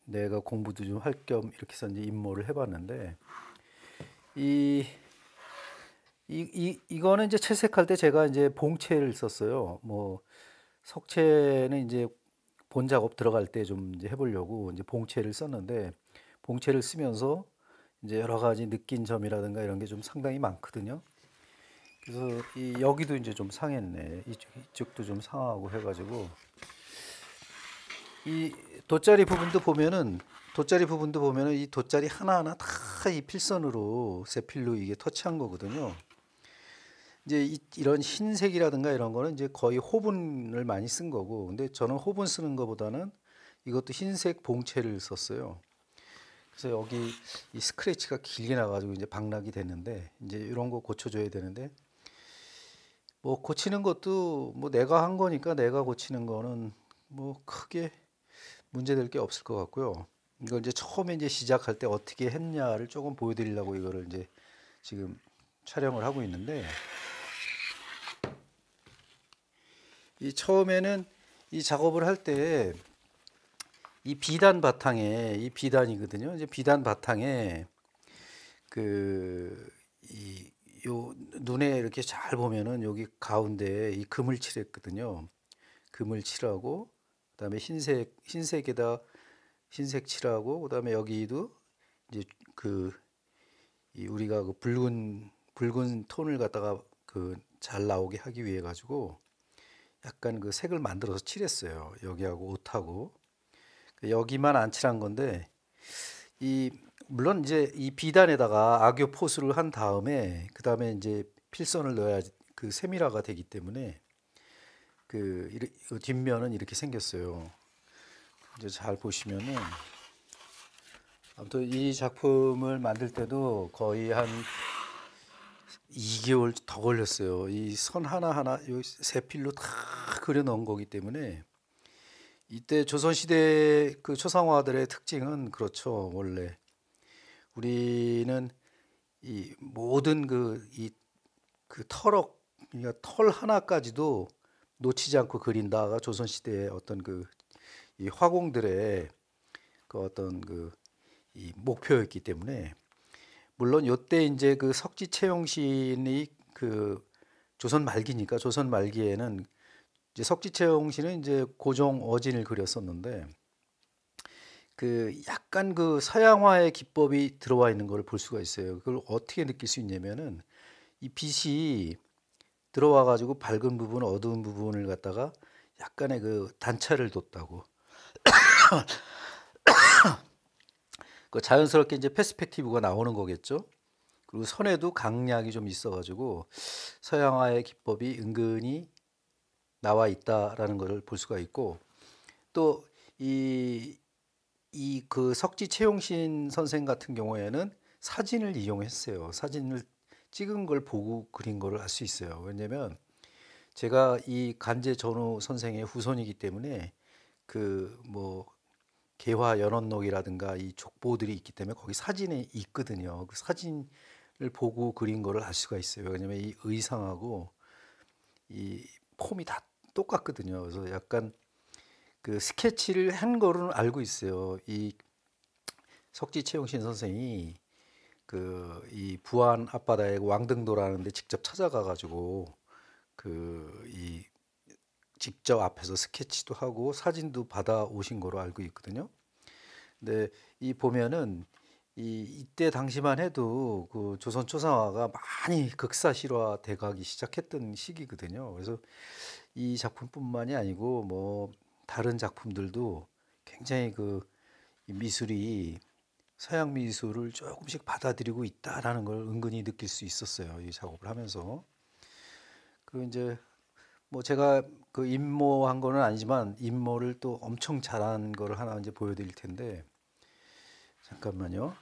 내가 공부도 좀 할 겸 이렇게 해서 이제 임모를 해봤는데 이, 이, 이, 이거는 이제 채색할 때 제가 이제 봉채를 썼어요. 뭐 석채는 이제 본 작업 들어갈 때 좀 이제 해보려고 이제 봉채를 썼는데 봉채를 쓰면서 이제 여러 가지 느낀 점이라든가 이런 게 좀 상당히 많거든요. 그래서 이 여기도 이제 좀 상했네. 이쪽, 이쪽도 좀 상하고 해가지고 이 돗자리 부분도 보면은 돗자리 부분도 보면은 이 돗자리 하나하나 다 이 필선으로 세필로 이게 터치한 거거든요. 이제 이, 이런 흰색이라든가 이런 거는 이제 거의 호분을 많이 쓴 거고, 근데 저는 호분 쓰는 것보다는 이것도 흰색 봉채를 썼어요. 그래서 여기 이 스크래치가 길게 나가지고 이제 방락이 됐는데 이제 이런 거 고쳐줘야 되는데 뭐 고치는 것도 뭐 내가 한 거니까 내가 고치는 거는 뭐 크게 문제될 게 없을 것 같고요. 이걸 이제 처음에 이제 시작할 때 어떻게 했냐를 조금 보여드리려고 이거를 이제 지금 촬영을 하고 있는데 이 처음에는 이 작업을 할 때 이 비단 바탕에 이 비단이거든요. 이제 비단 바탕에 그 이 요 눈에 이렇게 잘 보면은 여기 가운데 이 금을 칠했거든요. 금을 칠하고 그다음에 흰색 흰색에다 흰색 칠하고 그다음에 여기도 이제 그 이 우리가 그 붉은 붉은 톤을 갖다가 그 잘 나오게 하기 위해 가지고 약간 그 색을 만들어서 칠했어요. 여기하고 옷하고 여기만 안 칠한 건데 이 물론 이제 이 비단에다가 악교 포수를 한 다음에 그 다음에 이제 필선을 넣어야 그 세밀화가 되기 때문에 그 이르- 이 뒷면은 이렇게 생겼어요. 이제 잘 보시면은 아무튼 이 작품을 만들 때도 거의 한 이 개월 더 걸렸어요. 이 선 하나하나 요 세필로 다 그려 넣은 거기 때문에 이때 조선시대 그 초상화들의 특징은 그렇죠. 원래 우리는 이 모든 그 이 그 털럭 그러니까 털 하나까지도 놓치지 않고 그린다가 조선시대의 어떤 그 이 화공들의 그 어떤 그 이 목표였기 때문에 물론 요때 이제 그 석지 채용신이 그 조선 말기니까 조선 말기에는 이제 석지 채용신은 이제 고종 어진을 그렸었는데 그 약간 그 서양화의 기법이 들어와 있는 걸 볼 수가 있어요. 그걸 어떻게 느낄 수 있냐면은 이 빛이 들어와 가지고 밝은 부분, 어두운 부분을 갖다가 약간의 그 단차를 뒀다고. 그 자연스럽게 이제 페스펙티브가 나오는 거겠죠. 그리고 선에도 강약이 좀 있어 가지고 서양화의 기법이 은근히 나와 있다라는 것을 볼 수가 있고 또 이 이 그 석지 채용신 선생 같은 경우에는 사진을 이용했어요. 사진을 찍은 걸 보고 그린 거를 알 수 있어요. 왜냐면 제가 이 간제 전후 선생의 후손이기 때문에 그 뭐 개화 연원록이라든가 이 족보들이 있기 때문에 거기 사진이 있거든요. 그 사진을 보고 그린 거를 알 수가 있어요. 왜냐면 이 의상하고 이 폼이 다 똑같거든요. 그래서 약간 그 스케치를 한 거는 알고 있어요. 이 석지 채용신 선생이 그 이 부안 앞바다에 왕등도라는데 직접 찾아가 가지고 그 이 직접 앞에서 스케치도 하고 사진도 받아 오신 거로 알고 있거든요. 근데 이 보면은 이 이때 당시만 해도 그 조선 초상화가 많이 극사실화 돼가기 시작했던 시기거든요. 그래서 이 작품뿐만이 아니고 뭐 다른 작품들도 굉장히 그 미술이 서양 미술을 조금씩 받아들이고 있다라는 걸 은근히 느낄 수 있었어요. 이 작업을 하면서. 그 이제 뭐 제가 그 임모한 거는 아니지만 임모를 또 엄청 잘한 거를 하나 이제 보여드릴 텐데 잠깐만요.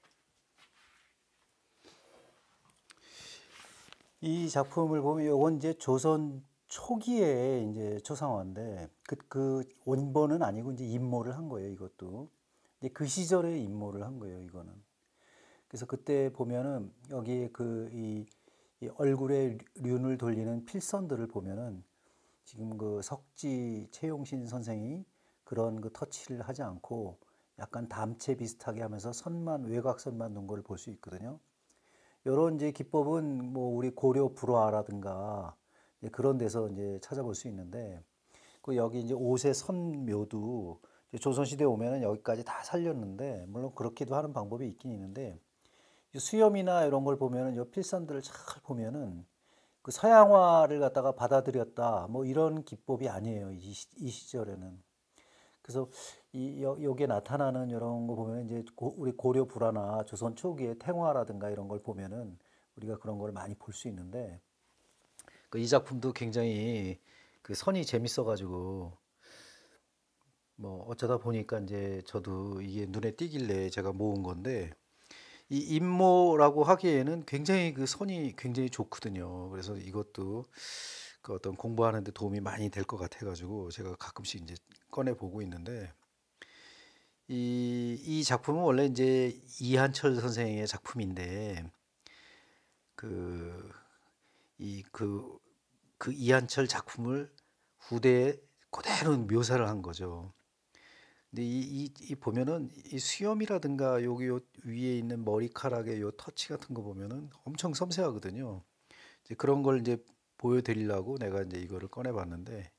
이 작품을 보면 이건 이제 조선 초기에 이제 초상화인데 그, 그 원본은 아니고 이제 임모를 한 거예요. 이것도 이제 그 시절에 임모를 한 거예요. 이거는 그래서 그때 보면은 여기에 그 이 이 얼굴에 륜을 돌리는 필선들을 보면은 지금 그 석지 채용신 선생이 그런 그 터치를 하지 않고 약간 담체 비슷하게 하면서 선만 외곽선만 놓은 걸 볼 수 있거든요. 이런 이제 기법은 뭐 우리 고려 불화라든가 이제 그런 데서 이제 찾아볼 수 있는데 그 여기 이제 옷의 선묘도 조선시대 오면은 여기까지 다 살렸는데 물론 그렇게도 하는 방법이 있긴 있는데 수염이나 이런 걸 보면은 이 필선들을 잘 보면은 그 서양화를 갖다가 받아들였다 뭐 이런 기법이 아니에요 이, 시, 이 시절에는. 그래서 이 여, 여기에 나타나는 이런 거 보면 이제 고, 우리 고려 불화나 조선 초기의 탱화라든가 이런 걸 보면은 우리가 그런 걸 많이 볼 수 있는데 그 이 작품도 굉장히 그 선이 재밌어가지고 뭐 어쩌다 보니까 이제 저도 이게 눈에 띄길래 제가 모은 건데 이 임모라고 하기에는 굉장히 그 선이 굉장히 좋거든요. 그래서 이것도 그 어떤 공부하는 데 도움이 많이 될 것 같아가지고 제가 가끔씩 이제 꺼내 보고 있는데 이, 이 작품은 원래 이제 이한철 선생의 작품인데 그 이 그 그 이한철 작품을 후대에 그대로 묘사를 한 거죠. 근데 이, 이, 이 보면은 이 수염이라든가 여기 요 위에 있는 머리카락의 요 터치 같은 거 보면은 엄청 섬세하거든요. 이제 그런 걸 이제 보여드리려고 내가 이제 이거를 꺼내봤는데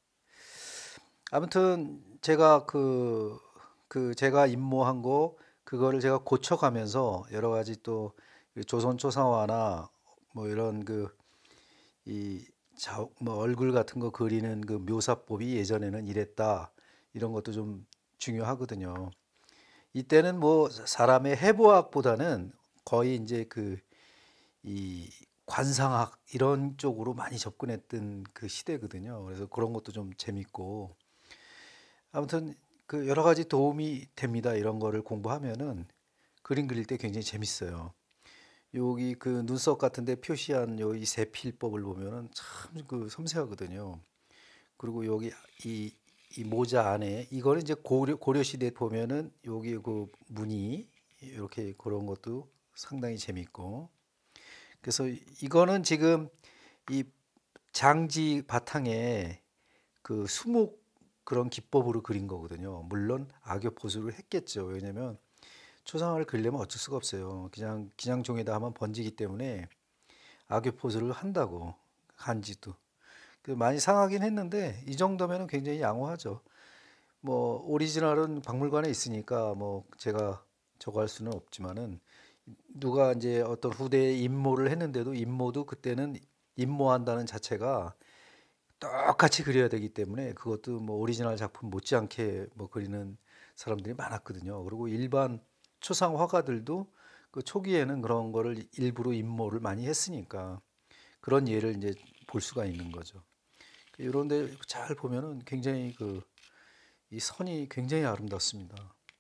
아무튼 제가 그, 그 제가 임모한 거 그거를 제가 고쳐가면서 여러 가지 또 조선 초상화나 뭐 이런 그 이 뭐 얼굴 같은 거 그리는 그 묘사법이 예전에는 이랬다 이런 것도 좀 중요하거든요. 이때는 뭐 사람의 해부학보다는 거의 이제 그 이 관상학 이런 쪽으로 많이 접근했던 그 시대거든요. 그래서 그런 것도 좀 재밌고 아무튼 그 여러 가지 도움이 됩니다. 이런 거를 공부하면은 그림 그릴 때 굉장히 재밌어요. 여기 그 눈썹 같은 데 표시한 요이 세필법을 보면은 참 그 섬세하거든요. 그리고 여기 이, 이 모자 안에 이거는 이제 고려 고려 시대 보면은 여기 그 무늬 이렇게 그런 것도 상당히 재밌고 그래서 이거는 지금 이 장지 바탕에 그 수목 그런 기법으로 그린 거거든요. 물론 악교 포즈를 했겠죠. 왜냐면 초상화를 그리려면 어쩔 수가 없어요. 그냥 그냥 종에다 하면 번지기 때문에 악교 포즈를 한다고 한지도 그 많이 상하긴 했는데 이 정도면은 굉장히 양호하죠. 뭐 오리지널은 박물관에 있으니까 뭐 제가 저거 할 수는 없지만은 누가 이제 어떤 후대에 임모를 했는데도 임모도 그때는 임모한다는 자체가 똑같이 그려야 되기 때문에 그것도 뭐 오리지널 작품 못지않게 뭐 그리는 사람들이 많았거든요. 그리고 일반 초상 화가들도 그 초기에는 그런 거를 일부러 임모를 많이 했으니까 그런 예를 이제 볼 수가 있는 거죠. 이런데 잘 보면은 굉장히 그 이 선이 굉장히 아름답습니다.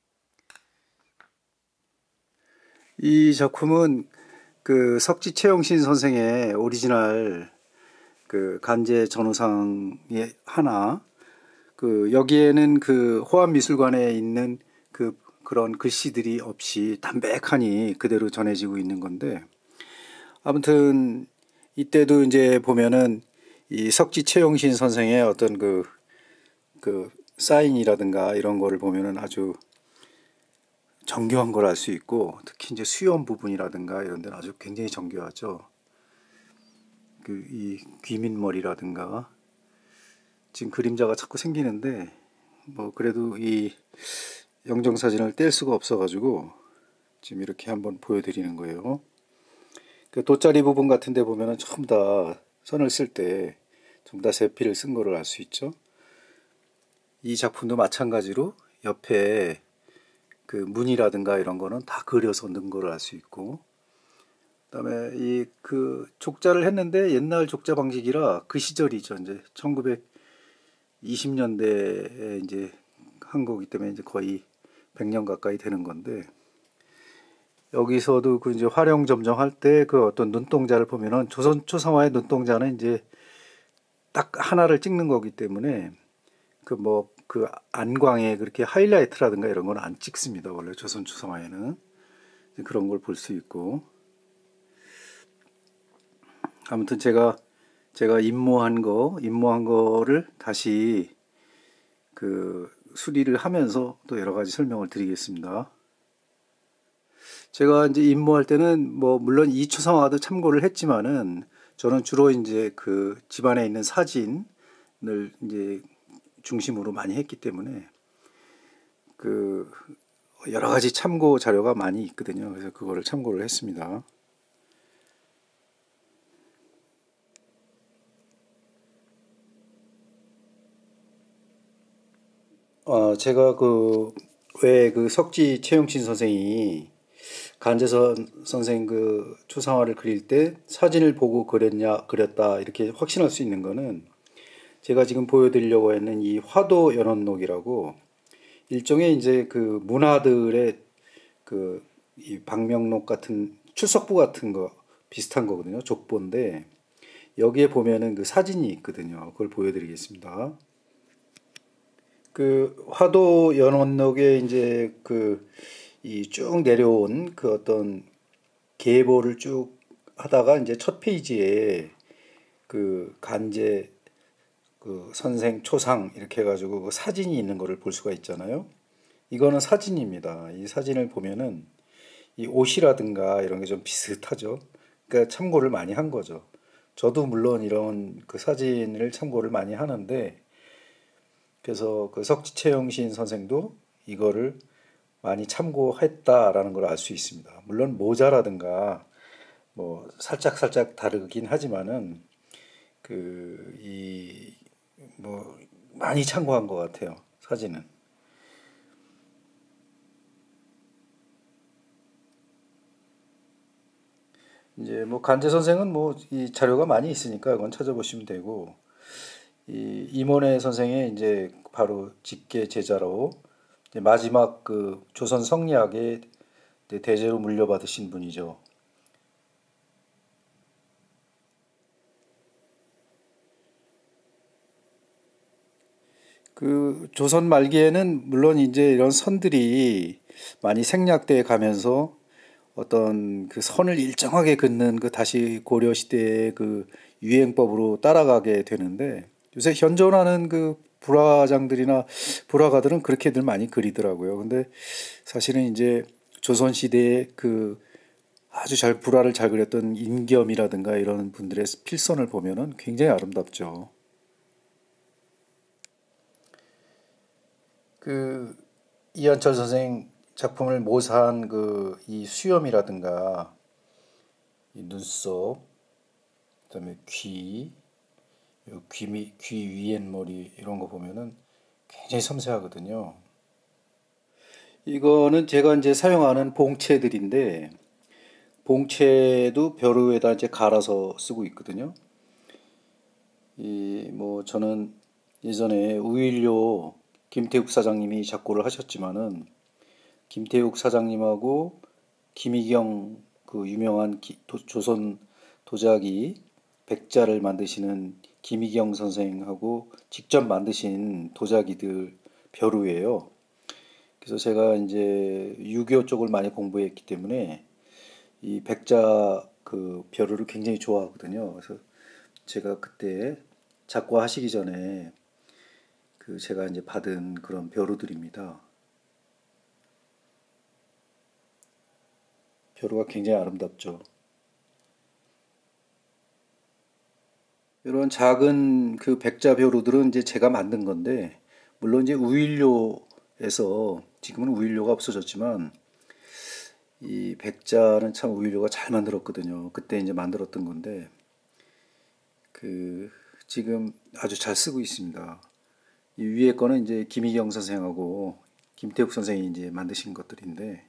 이 작품은 그 석지 채용신 선생의 오리지널 그 간제 전후상의 하나 그 여기에는 그 호암미술관에 있는 그 그런 글씨들이 없이 담백하니 그대로 전해지고 있는 건데 아무튼 이때도 이제 보면은 이 석지 채용신 선생의 어떤 그, 그 사인이라든가 이런 거를 보면은 아주 정교한 걸 알 수 있고 특히 이제 수염 부분이라든가 이런 데는 아주 굉장히 정교하죠. 그 이 귀밑머리라든가 지금 그림자가 자꾸 생기는데 뭐 그래도 이 영정사진을 뗄 수가 없어 가지고 지금 이렇게 한번 보여드리는 거예요. 그 돗자리 부분 같은 데 보면은 전부 다 선을 쓸 때 전부 다 세필을 쓴 거를 알 수 있죠. 이 작품도 마찬가지로 옆에 그 문이라든가 이런 거는 다 그려서 넣은 거를 알 수 있고 그다음에 이 그 족자를 했는데 옛날 족자 방식이라 그 시절이죠. 이제 천구백이십 년대에 이제 한 거기 때문에 이제 거의 백 년 가까이 되는 건데 여기서도 그 이제 활용 점정할 때 그 어떤 눈동자를 보면은 조선 초상화의 눈동자는 이제 딱 하나를 찍는 거기 때문에 그 뭐 그 안광에 그렇게 하이라이트라든가 이런 건 안 찍습니다. 원래 조선 초상화에는 그런 걸 볼 수 있고 아무튼 제가 제가 임모한 거 임모한 거를 다시 그 수리를 하면서 또 여러 가지 설명을 드리겠습니다. 제가 이제 임무할 때는 뭐 물론 이 초상화도 참고를 했지만은 저는 주로 이제 그 집안에 있는 사진을 이제 중심으로 많이 했기 때문에 그 여러 가지 참고 자료가 많이 있거든요. 그래서 그거를 참고를 했습니다. 어, 제가 그 왜 그 석지 최영신 선생이 간재선 선생 그 초상화를 그릴 때 사진을 보고 그렸냐 그렸다 이렇게 확신할 수 있는 거는 제가 지금 보여드리려고 했는 이 화도 연원록이라고 일종의 이제 그 문화들의 그 이 방명록 같은 출석부 같은 거 비슷한 거거든요. 족보인데 여기에 보면은 그 사진이 있거든요. 그걸 보여드리겠습니다. 그 화도 연원록에 이제 그 이 쭉 내려온 그 어떤 계보를 쭉 하다가 이제 첫 페이지에 그 간제 그 선생 초상 이렇게 해가지고 그 사진이 있는 거를 볼 수가 있잖아요. 이거는 사진입니다. 이 사진을 보면은 이 옷이라든가 이런 게 좀 비슷하죠. 그러니까 참고를 많이 한 거죠. 저도 물론 이런 그 사진을 참고를 많이 하는데 그래서 그 석지채영신 선생도 이거를 많이 참고했다라는 걸 알 수 있습니다. 물론 모자라든가 뭐 살짝 살짝 다르긴 하지만은 그 이 뭐 많이 참고한 것 같아요. 사진은. 이제 뭐 간재 선생은 뭐 이 자료가 많이 있으니까 그건 찾아보시면 되고 이 이모네 선생의 이제 바로 직계 제자로 이제 마지막 그 조선 성리학의 대제로 물려받으신 분이죠. 그 조선 말기에는 물론 이제 이런 선들이 많이 생략돼 가면서 어떤 그 선을 일정하게 긋는 그 다시 고려 시대의 그 유행법으로 따라가게 되는데 요새 현존하는 그 불화장들이나 불화가들은 그렇게들 많이 그리더라고요. 근데 사실은 이제 조선 시대의 그 아주 잘 불화를 잘 그렸던 인겸이라든가 이런 분들의 필선을 보면은 굉장히 아름답죠. 그 이한철 선생 작품을 모사한 그 이 수염이라든가 이 눈썹, 그다음에 귀, 요 귀, 미, 귀 위엔 머리 이런 거 보면은 굉장히 섬세하거든요. 이거는 제가 이제 사용하는 봉채들인데 봉채도 벼루에다 이제 갈아서 쓰고 있거든요. 이 뭐 저는 예전에 우일료 김태욱 사장님이 작고를 하셨지만은 김태욱 사장님하고 김희경 그 유명한 기- 도- 조선 도자기 백자를 만드시는 김희경 선생하고 직접 만드신 도자기들 벼루예요. 그래서 제가 이제 유교 쪽을 많이 공부했기 때문에 이 백자 그 벼루를 굉장히 좋아하거든요. 그래서 제가 그때 작고하시기 전에 그 제가 이제 받은 그런 벼루들입니다. 벼루가 굉장히 아름답죠. 이런 작은 그 백자 벼루들은 이제 제가 만든 건데, 물론 이제 우일료에서 지금은 우일료가 없어졌지만 이 백자는 참 우일료가 잘 만들었거든요. 그때 이제 만들었던 건데 그 지금 아주 잘 쓰고 있습니다. 이 위에 거는 이제 김희경 선생하고 김태욱 선생이 이제 만드신 것들인데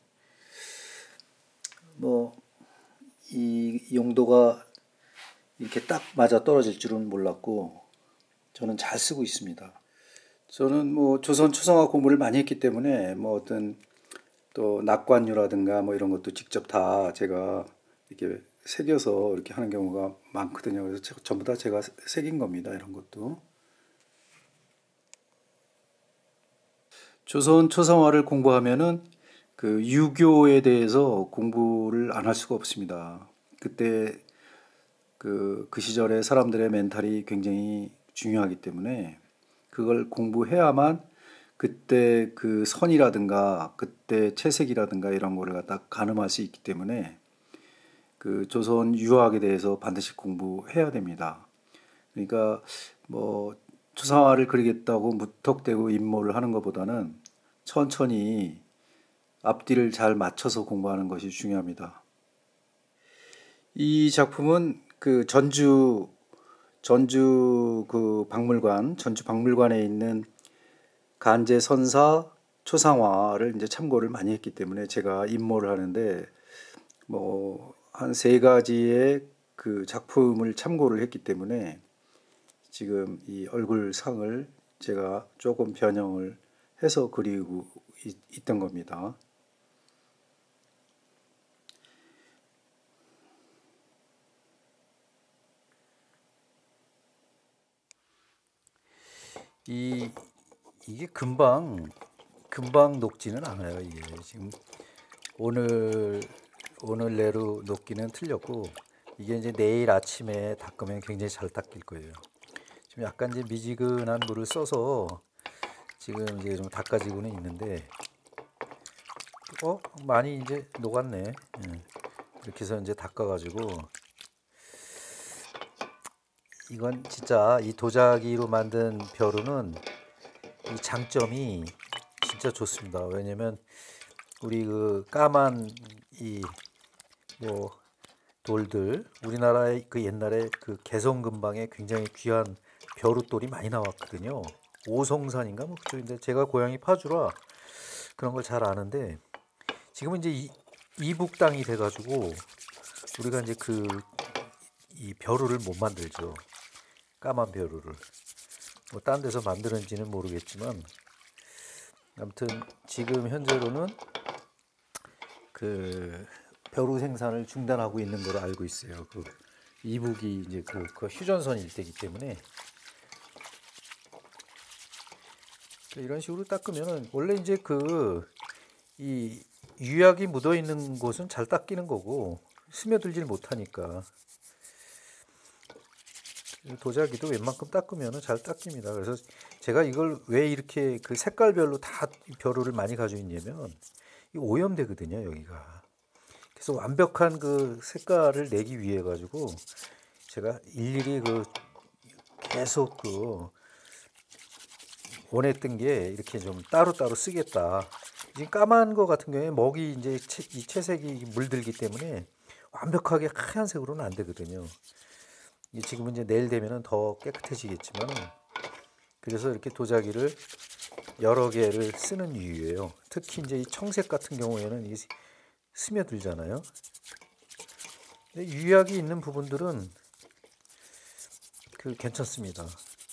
뭐 이 용도가 이렇게 딱 맞아 떨어질 줄은 몰랐고 저는 잘 쓰고 있습니다. 저는 뭐 조선 초상화 공부를 많이 했기 때문에 뭐 어떤 또 낙관류라든가 뭐 이런 것도 직접 다 제가 이렇게 새겨서 이렇게 하는 경우가 많거든요. 그래서 전부 다 제가 새긴 겁니다. 이런 것도. 조선 초상화를 공부하면은 그 유교에 대해서 공부를 안 할 수가 없습니다. 그때 그, 그 시절에 사람들의 멘탈이 굉장히 중요하기 때문에 그걸 공부해야만 그때 그 선이라든가 그때 채색이라든가 이런 거를 갖다 가늠할 수 있기 때문에 그 조선 유화학에 대해서 반드시 공부해야 됩니다. 그러니까 뭐 초상화를 그리겠다고 무턱대고 임모를 하는 것보다는 천천히 앞뒤를 잘 맞춰서 공부하는 것이 중요합니다. 이 작품은 그 전주 전주 그 박물관 전주 박물관에 있는 간제 선사 초상화를 이제 참고를 많이 했기 때문에 제가 임모를 하는데 뭐 한 세 가지의 그 작품을 참고를 했기 때문에 지금 이 얼굴 상을 제가 조금 변형을 해서 그리고 있, 있던 겁니다. 이 이게 금방 금방 녹지는 않아요. 이게 지금 오늘 오늘 내로 녹기는 틀렸고 이게 이제 내일 아침에 닦으면 굉장히 잘 닦일 거예요. 지금 약간 이제 미지근한 물을 써서 지금 이제 좀 닦아지고는 있는데 어 많이 이제 녹았네. 예. 이렇게 해서 이제 닦아가지고 이건 진짜 이 도자기로 만든 벼루는 이 장점이 진짜 좋습니다. 왜냐면 우리 그 까만 이 뭐 돌들 우리나라의 그 옛날에 그 개성근방에 굉장히 귀한 벼루돌이 많이 나왔거든요. 오송산인가 뭐 그쪽인데 제가 고향이 파주라 그런 걸 잘 아는데 지금은 이제 이, 이북 땅이 돼가지고 우리가 이제 그 이 벼루를 못 만들죠. 까만 벼루를 뭐 딴 데서 만드는지는 모르겠지만 아무튼 지금 현재로는 그 벼루 생산을 중단하고 있는 걸로 알고 있어요. 그 이북이 이제 그, 그 휴전선 일대이기 때문에 이런 식으로 닦으면은 원래 이제 그 이 유약이 묻어 있는 곳은 잘 닦이는 거고 스며들질 못하니까 도자기도 웬만큼 닦으면은 잘 닦입니다. 그래서 제가 이걸 왜 이렇게 그 색깔별로 다 벼루를 많이 가지고 있냐면 이 오염되거든요 여기가. 그래서 완벽한 그 색깔을 내기 위해 가지고 제가 일일이 그 계속 그 원했던 게 이렇게 좀 따로따로 쓰겠다. 지금 까만 거 같은 경우에 먹이 이제 채, 이 채색이 물들기 때문에 완벽하게 하얀색으로는 안 되거든요. 지금은 이제 내일 되면은 더 깨끗해지겠지만 그래서 이렇게 도자기를 여러 개를 쓰는 이유예요. 특히 이제 이 청색 같은 경우에는 이 스며들잖아요. 근데 유약이 있는 부분들은 그 괜찮습니다.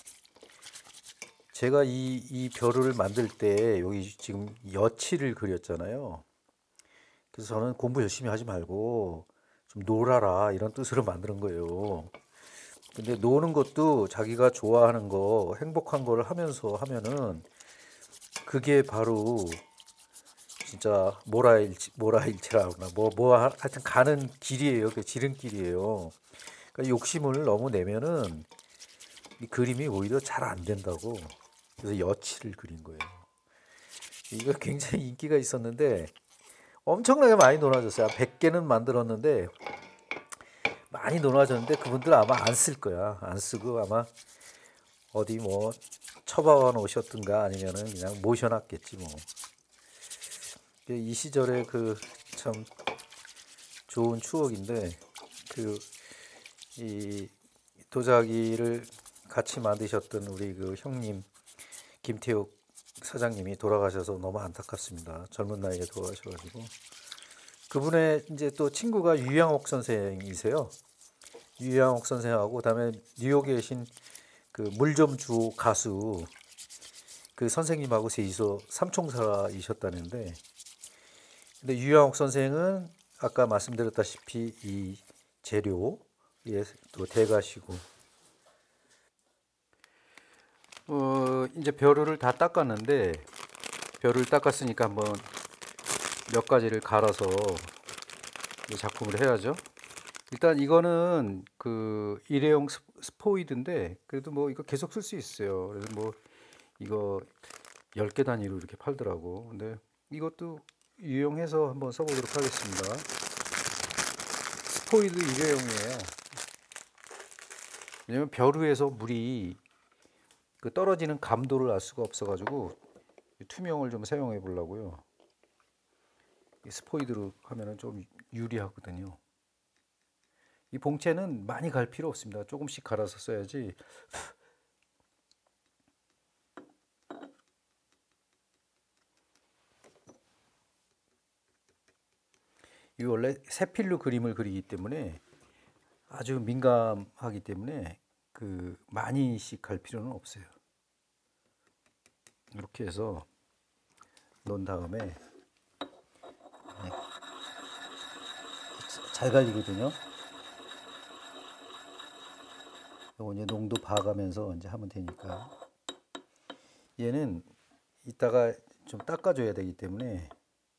제가 이, 이 벼루를 만들 때 여기 지금 여치를 그렸잖아요. 그래서 저는 공부 열심히 하지 말고 좀 놀아라 이런 뜻으로 만드는 거예요. 근데 노는 것도 자기가 좋아하는 거, 행복한 거를 하면서 하면은 그게 바로 진짜 모라일치, 모라일치라구나. 뭐, 뭐, 하여튼 가는 길이에요. 그 지름길이에요. 그러니까 욕심을 너무 내면은 이 그림이 오히려 잘 안 된다고. 그래서 여치를 그린 거예요. 이거 굉장히 인기가 있었는데 엄청나게 많이 놀아줬어요. 백 개는 만들었는데 많이 놀아줬는데 그분들 아마 안 쓸 거야. 안 쓰고 아마 어디 뭐 처박아 놓으셨든가 아니면은 그냥 모셔놨겠지 뭐. 이 시절에 그 참 좋은 추억인데 그 이 도자기를 같이 만드셨던 우리 그 형님 김태욱 사장님이 돌아가셔서 너무 안타깝습니다. 젊은 나이에 돌아가셔가지고 그분의 이제 또 친구가 유양옥 선생이세요. 유양옥 선생하고 그다음에 뉴욕에 계신 그 물 좀 주 가수 그 선생님하고 셋이서 삼총사이셨다는데 근데 유양옥 선생은 아까 말씀드렸다시피 이 재료에 또 대가시고 어 이제 벼루를 다 닦았는데 벼루를 닦았으니까 한번 몇 가지를 갈아서 작품을 해야죠. 일단 이거는 그 일회용 스포이드인데 그래도 뭐 이거 계속 쓸 수 있어요. 그래서 뭐 이거 열 개 단위로 이렇게 팔더라고. 근데 이것도 유용해서 한번 써보도록 하겠습니다. 스포이드 일회용이에요. 왜냐면 벼루에서 물이 그 떨어지는 감도를 알 수가 없어가지고 투명을 좀 사용해 보려고요. 스포이드로 하면은 좀 유리하거든요. 이 봉채는 많이 갈 필요 없습니다. 조금씩 갈아서 써야지. 이 원래 세필로 그림을 그리기 때문에 아주 민감하기 때문에 그 많이씩 갈 필요는 없어요. 이렇게 해서 놓은 다음에 잘 갈리거든요. 이거 이제 농도 봐가면서 이제 하면 되니까. 얘는 이따가 좀 닦아줘야 되기 때문에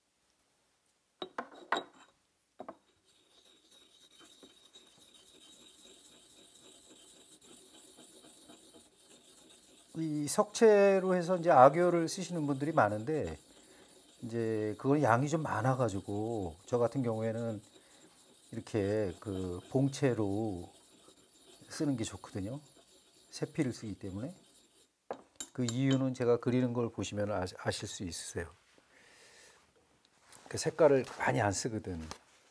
이 석채로 해서 이제 악교를 쓰시는 분들이 많은데 이제 그건 양이 좀 많아가지고 저 같은 경우에는 이렇게 그 봉채로 쓰는 게 좋거든요. 세필을 쓰기 때문에. 그 이유는 제가 그리는 걸 보시면 아실 수 있으세요. 그 색깔을 많이 안 쓰거든.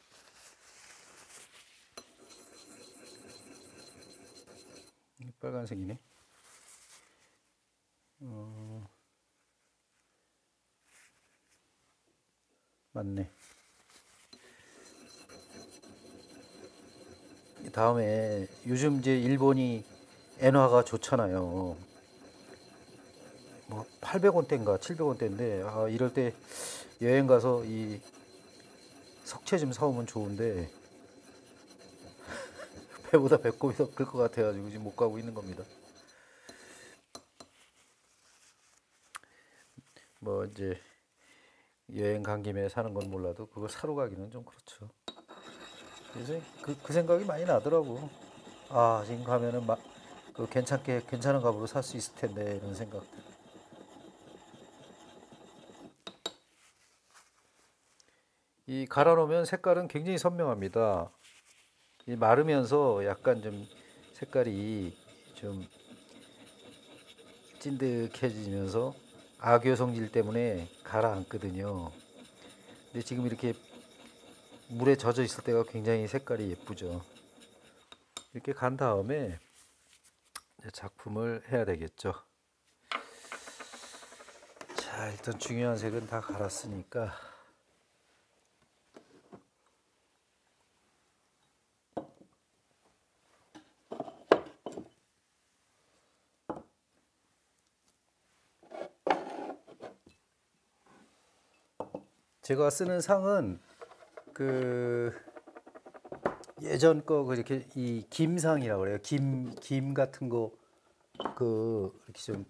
빨간색이네. 어, 맞네. 다음에 요즘 이제 일본이 엔화가 좋잖아요. 뭐 팔백 원대인가 칠백 원대인데 아, 이럴 때 여행 가서 이 석채 좀 사오면 좋은데 배보다 배꼽이 더 클 것 같아가지고 지금 못 가고 있는 겁니다. 뭐 이제 여행 간 김에 사는 건 몰라도 그걸 사러 가기는 좀 그렇죠. 그래서 그, 그 생각이 많이 나더라고. 아 지금 가면은 막 그 괜찮게 괜찮은 값으로 살 수 있을 텐데 이런 생각. 이 갈아 놓으면 색깔은 굉장히 선명합니다. 이 마르면서 약간 좀 색깔이 좀 찐득해지면서 악교 성질 때문에 가라앉거든요. 근데 지금 이렇게 물에 젖어 있을 때가 굉장히 색깔이 예쁘죠. 이렇게 간 다음에 작품을 해야 되겠죠. 자, 일단 중요한 색은 다 갈았으니까 제가 쓰는 상은 그 예전 거 그렇게 이 김상이라고 그래요. 김, 김 같은 거 그 이렇게 좀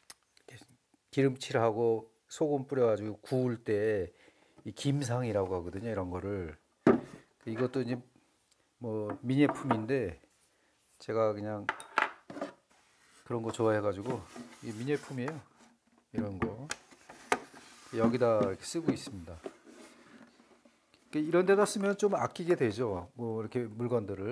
기름칠하고 소금 뿌려가지고 구울 때 이 김상이라고 하거든요. 이런 거를 이것도 이제 뭐 미니품인데 제가 그냥 그런 거 좋아해가지고 이 미니품이에요. 이런 거 여기다 이렇게 쓰고 있습니다. 이런 데다 쓰면 좀 아끼게 되죠. 뭐 이렇게 물건들을.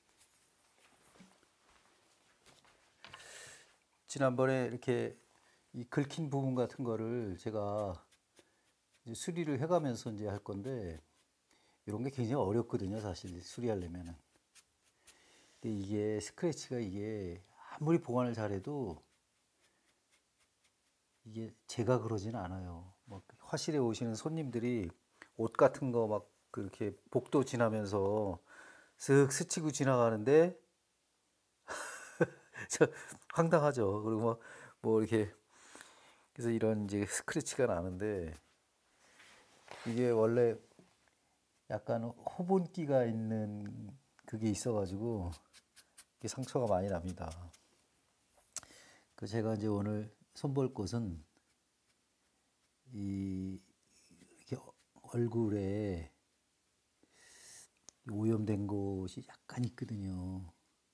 지난번에 이렇게 이 긁힌 부분 같은 거를 제가 이제 수리를 해가면서 이제 할 건데 이런 게 굉장히 어렵거든요, 사실 수리하려면은. 근데 이게 스크래치가 이게 아무리 보관을 잘해도 이게 제가 그러진 않아요. 뭐 화실에 오시는 손님들이 옷 같은 거 막 그렇게 복도 지나면서 슥 스치고 지나가는데 저 황당하죠. 그리고 뭐, 뭐 이렇게 그래서 이런 이제 스크래치가 나는데 이게 원래 약간 호분기가 있는 그게 있어가지고 이게 상처가 많이 납니다. 그 제가 이제 오늘 손볼 곳은 이 이렇게 얼굴에 오염된 곳이 약간 있거든요.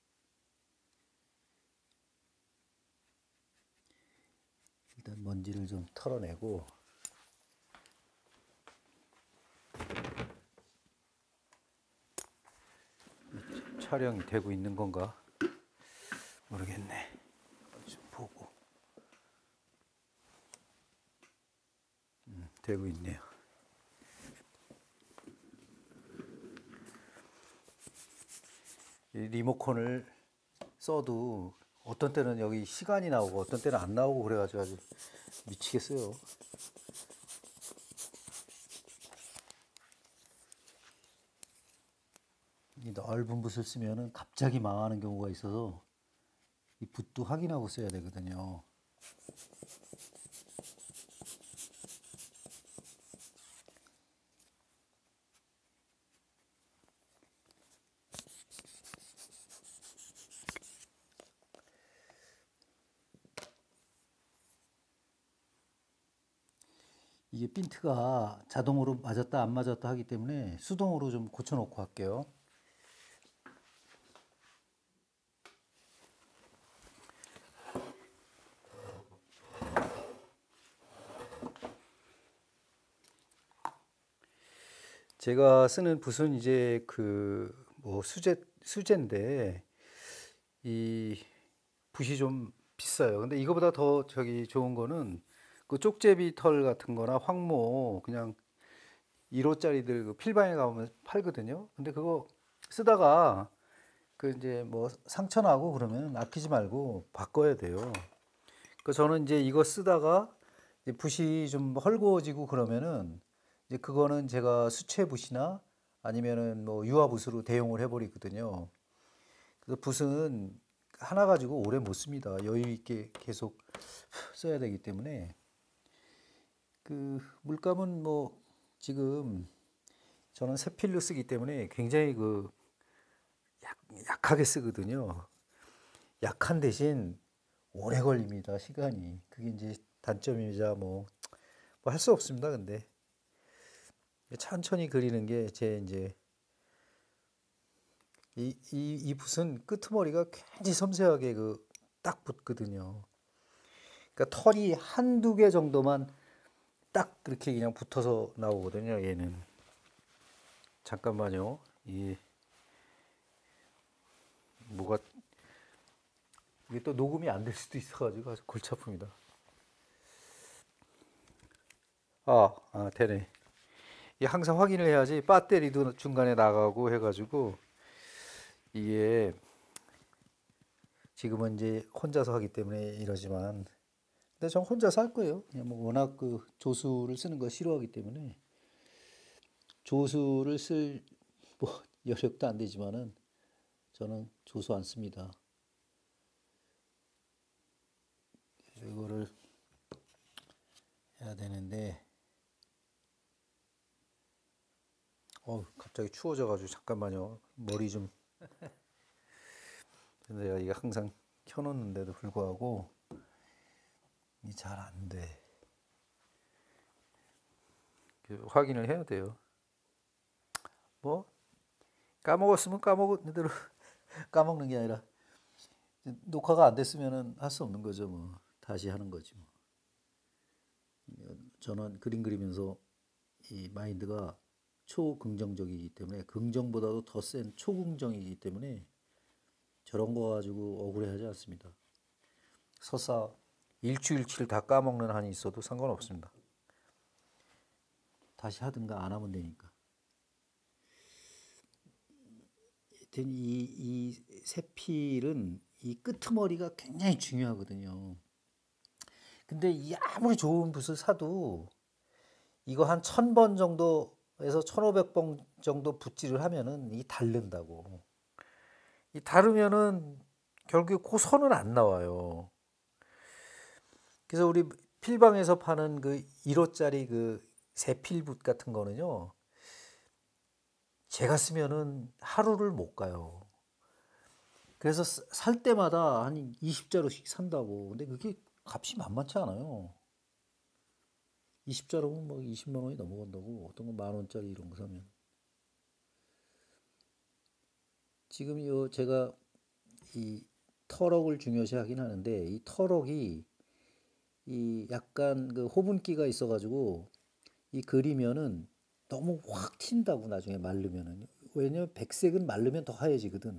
일단 먼지를 좀 털어내고 촬영이 되고 있는 건가 모르겠네. 좀 보고 음, 되고 있네요. 이 리모컨을 써도 어떤 때는 여기 시간이 나오고 어떤 때는 안 나오고 그래가지고 아주 미치겠어요. 이 넓은 붓을 쓰면은 갑자기 망하는 경우가 있어서 이 붓도 확인하고 써야 되거든요. 이게 핀트가 자동으로 맞았다 안 맞았다 하기 때문에 수동으로 좀 고쳐놓고 할게요. 제가 쓰는 붓은 이제 그 뭐 수제 수제인데 이 붓이 좀 비싸요. 근데 이거보다 더 저기 좋은 거는 그 쪽제비 털 같은 거나 황모 그냥 일 호짜리들 그 필방에 가보면 팔거든요. 근데 그거 쓰다가 그 이제 뭐 상처 나고 그러면 아끼지 말고 바꿔야 돼요. 그 저는 이제 이거 쓰다가 이제 붓이 좀 헐거워지고 그러면은 이제 그거는 제가 수채 붓이나 아니면은 뭐 유화 붓으로 대용을 해버리거든요. 그래서 붓은 하나 가지고 오래 못 씁니다. 여유 있게 계속 써야 되기 때문에 그 물감은 뭐 지금 저는 세필로 쓰기 때문에 굉장히 그 약, 약하게 쓰거든요. 약한 대신 오래 걸립니다. 시간이. 그게 이제 단점이자 뭐 뭐 할 수 없습니다. 근데 천천히 그리는 게 제 이제 이, 이, 이 붓은 끄트머리가 굉장히 섬세하게 그 딱 붙거든요. 그러니까 털이 한두 개 정도만 딱 그렇게 그냥 붙어서 나오거든요. 얘는. 잠깐만요. 이 뭐가 이게 또 녹음이 안 될 수도 있어가지고 아주 골치 아픕니다. 아, 아 되네. 이 항상 확인을 해야지 배터리도 중간에 나가고 해가지고 이게 지금은 이제 혼자서 하기 때문에 이러지만 근데 전 혼자서 할 거예요. 그냥 뭐 워낙 그 조수를 쓰는 거 싫어하기 때문에 조수를 쓸 뭐 여력도 안 되지만은 저는 조수 안 씁니다. 이거를 해야 되는데 어 갑자기 추워져가지고 잠깐만요. 머리 좀 내가 이게 항상 켜놓는데도 불구하고 이 잘 안 돼. 확인을 해야 돼요. 뭐 까먹었으면 까먹은 대로 까먹는 게 아니라 녹화가 안 됐으면은 할 수 없는 거죠. 뭐 다시 하는 거지 뭐. 저는 그림 그리면서 이 마인드가 초긍정적이기 때문에 긍정보다도 더 센 초긍정이기 때문에 저런 거 가지고 억울해하지 않습니다. 설사 일주일치를 다 까먹는 한이 있어도 상관없습니다. 다시 하든가 안 하면 되니까. 하여튼 이, 이 세필은 이 끄트머리가 굉장히 중요하거든요. 근데 이 아무리 좋은 붓을 사도 이거 한 천 번 정도에서 천오백 번 정도 붓질을 하면은 이 닳는다고. 이 닳으면은 결국에 그 선은 안 나와요. 그래서 우리 필방에서 파는 그 일 호짜리 그 세필붓 같은 거는요, 제가 쓰면은 하루를 못 가요. 그래서 살 때마다 한 이십 자루씩 산다고. 근데 그게 값이 만만치 않아요. 이십 자루면 뭐 이십만 원이 넘어간다고. 어떤 건 만 원짜리 이런 거 사면. 지금 요 제가 이 터럭을 중요시 하긴 하는데, 이 터럭이 이 약간 그 호분기가 있어가지고 이 그리면은 너무 확 튄다고 나중에 말르면은. 왜냐면 백색은 말르면 더 하얘지거든.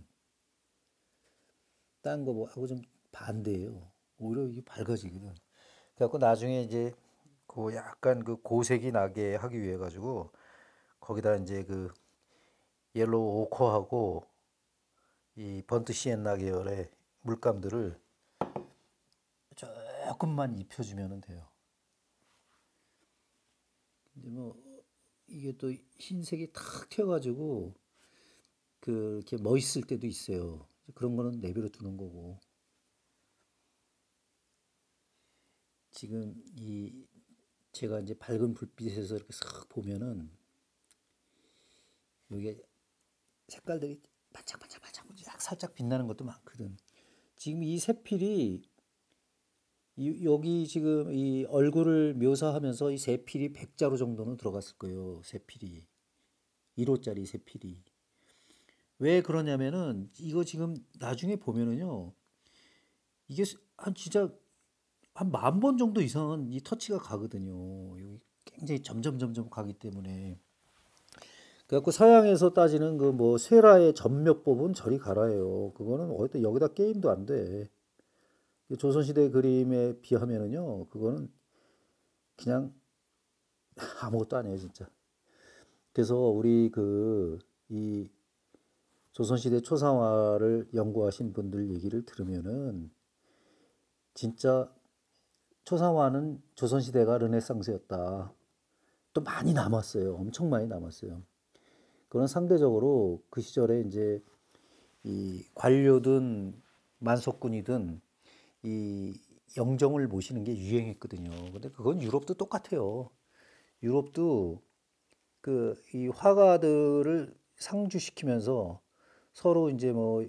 딴 거하고 좀 반대예요. 오히려 이게 밝아지거든. 그래갖고 나중에 이제 그 약간 그 고색이 나게 하기 위해 가지고 거기다 이제 그 옐로우 오커하고 이 번트 시엔나 계열의 물감들을 조금만 입혀주면 돼요. 근데 뭐 이게 또 흰색이 탁 튀어가지고 그 이렇게 멋있을 때도 있어요. 그런 거는 내버려 두는 거고. 지금 이 제가 이제 밝은 불빛에서 이렇게 싹 보면은 여기 색깔들이 반짝반짝반짝 살짝 빛나는 것도 많거든. 지금 이 세필이 이, 여기 지금 이 얼굴을 묘사하면서 이 세필이 백 자루 정도는 들어갔을 거예요. 세필이 일 호짜리 세필이. 왜 그러냐면은 이거 지금 나중에 보면은요, 이게 한 진짜 한 만 번 정도 이상은 이 터치가 가거든요. 여기 굉장히 점점 점점 가기 때문에. 그래갖고 서양에서 따지는 그 뭐 쇠라의 전묘법은 저리 가라예요. 그거는 어디 여기다 게임도 안 돼. 조선시대 그림에 비하면은요, 그거는 그냥 아무것도 아니에요, 진짜. 그래서 우리 그 이 조선시대 초상화를 연구하신 분들 얘기를 들으면은 진짜 초상화는 조선시대가 르네상스였다. 또 많이 남았어요. 엄청 많이 남았어요. 그건 상대적으로 그 시절에 이제 이 관료든 만석군이든 이 영정을 모시는 게 유행했거든요. 근데 그건 유럽도 똑같아요. 유럽도 그 이 화가들을 상주시키면서 서로 이제 뭐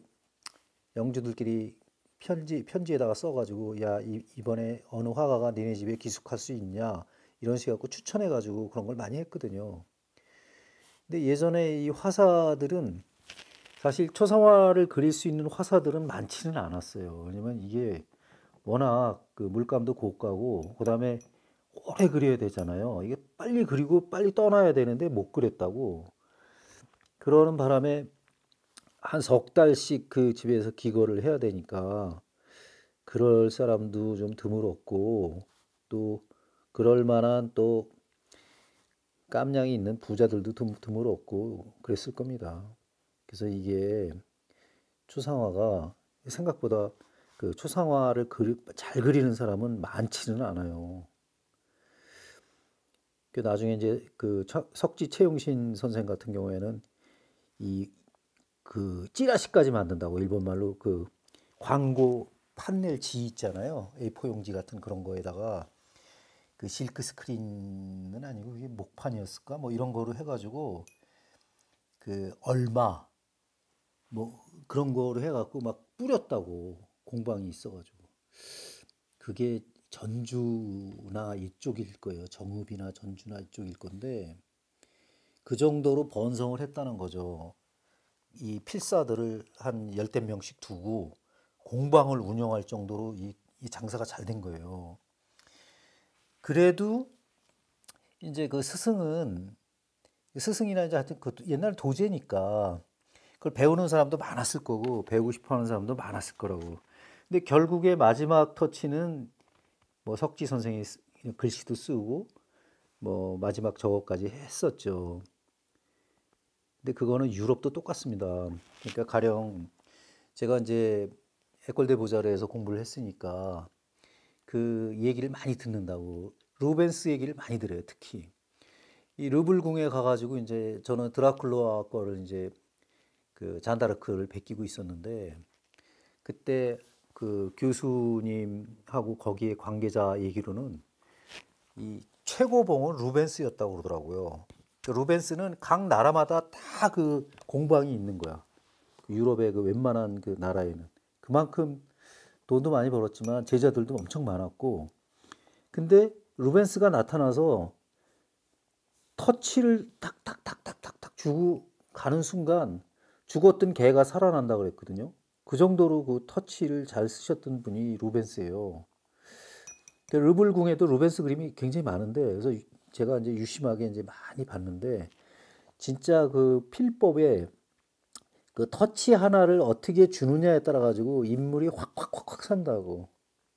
영주들끼리 편지 편지에다가 써가지고 야 이, 이번에 어느 화가가 니네 집에 기숙할 수 있냐 이런 식으로 갖고 추천해가지고 그런 걸 많이 했거든요. 근데 예전에 이 화사들은 사실 초상화를 그릴 수 있는 화사들은 많지는 않았어요. 왜냐면 이게 워낙 그 물감도 고가고 그다음에 오래 그려야 되잖아요. 이게 빨리 그리고 빨리 떠나야 되는데 못 그렸다고. 그러는 바람에 한 석 달씩 그 집에서 기거를 해야 되니까 그럴 사람도 좀 드물었고 또 그럴 만한 또 깜냥이 있는 부자들도 드물었고 그랬을 겁니다. 그래서 이게 초상화가 생각보다 그 초상화를 그리, 잘 그리는 사람은 많지는 않아요. 그 나중에 이제 그 석지 채용신 선생 같은 경우에는 이 그 찌라시까지 만든다고 일본 말로 그 광고 판넬 지 있잖아요. 에이포 용지 같은 그런 거에다가 그 실크 스크린은 아니고 그게 목판이었을까? 뭐 이런 거로 해가지고 그 얼마 뭐 그런 거로 해갖고 막 뿌렸다고 공방이 있어가지고 그게 전주나 이쪽일 거예요. 정읍이나 전주나 이쪽일 건데 그 정도로 번성을 했다는 거죠. 이 필사들을 한 열댓 명씩 두고 공방을 운영할 정도로 이, 이 장사가 잘 된 거예요. 그래도 이제 그 스승은 스승이나 이제 하여튼 그 옛날 도제니까 그걸 배우는 사람도 많았을 거고 배우고 싶어하는 사람도 많았을 거라고. 근데 결국에 마지막 터치는 뭐 석지 선생이 쓰- 글씨도 쓰고 뭐 마지막 저거까지 했었죠. 근데 그거는 유럽도 똑같습니다. 그러니까 가령 제가 이제 에콜 데 보자르에서 공부를 했으니까 그 얘기를 많이 듣는다고 루벤스 얘기를 많이 들어요. 특히 이 르블 궁에 가가지고 이제 저는 드라큘라 거를 이제 그 잔다르크를 베끼고 있었는데 그때 그 교수님하고 거기에 관계자 얘기로는 이 최고봉은 루벤스였다고 그러더라고요. 그 루벤스는 각 나라마다 다 그 공방이 있는 거야. 그 유럽의 그 웬만한 그 나라에는 그만큼 돈도 많이 벌었지만 제자들도 엄청 많았고, 근데 루벤스가 나타나서 터치를 탁탁탁탁탁탁 주고 가는 순간 죽었던 개가 살아난다 그랬거든요. 그 정도로 그 터치를 잘 쓰셨던 분이 루벤스예요. 르블궁에도 루벤스 그림이 굉장히 많은데, 그래서 제가 이제 유심하게 이제 많이 봤는데 진짜 그 필법에 그 터치 하나를 어떻게 주느냐에 따라 가지고 인물이 확확확확 산다고.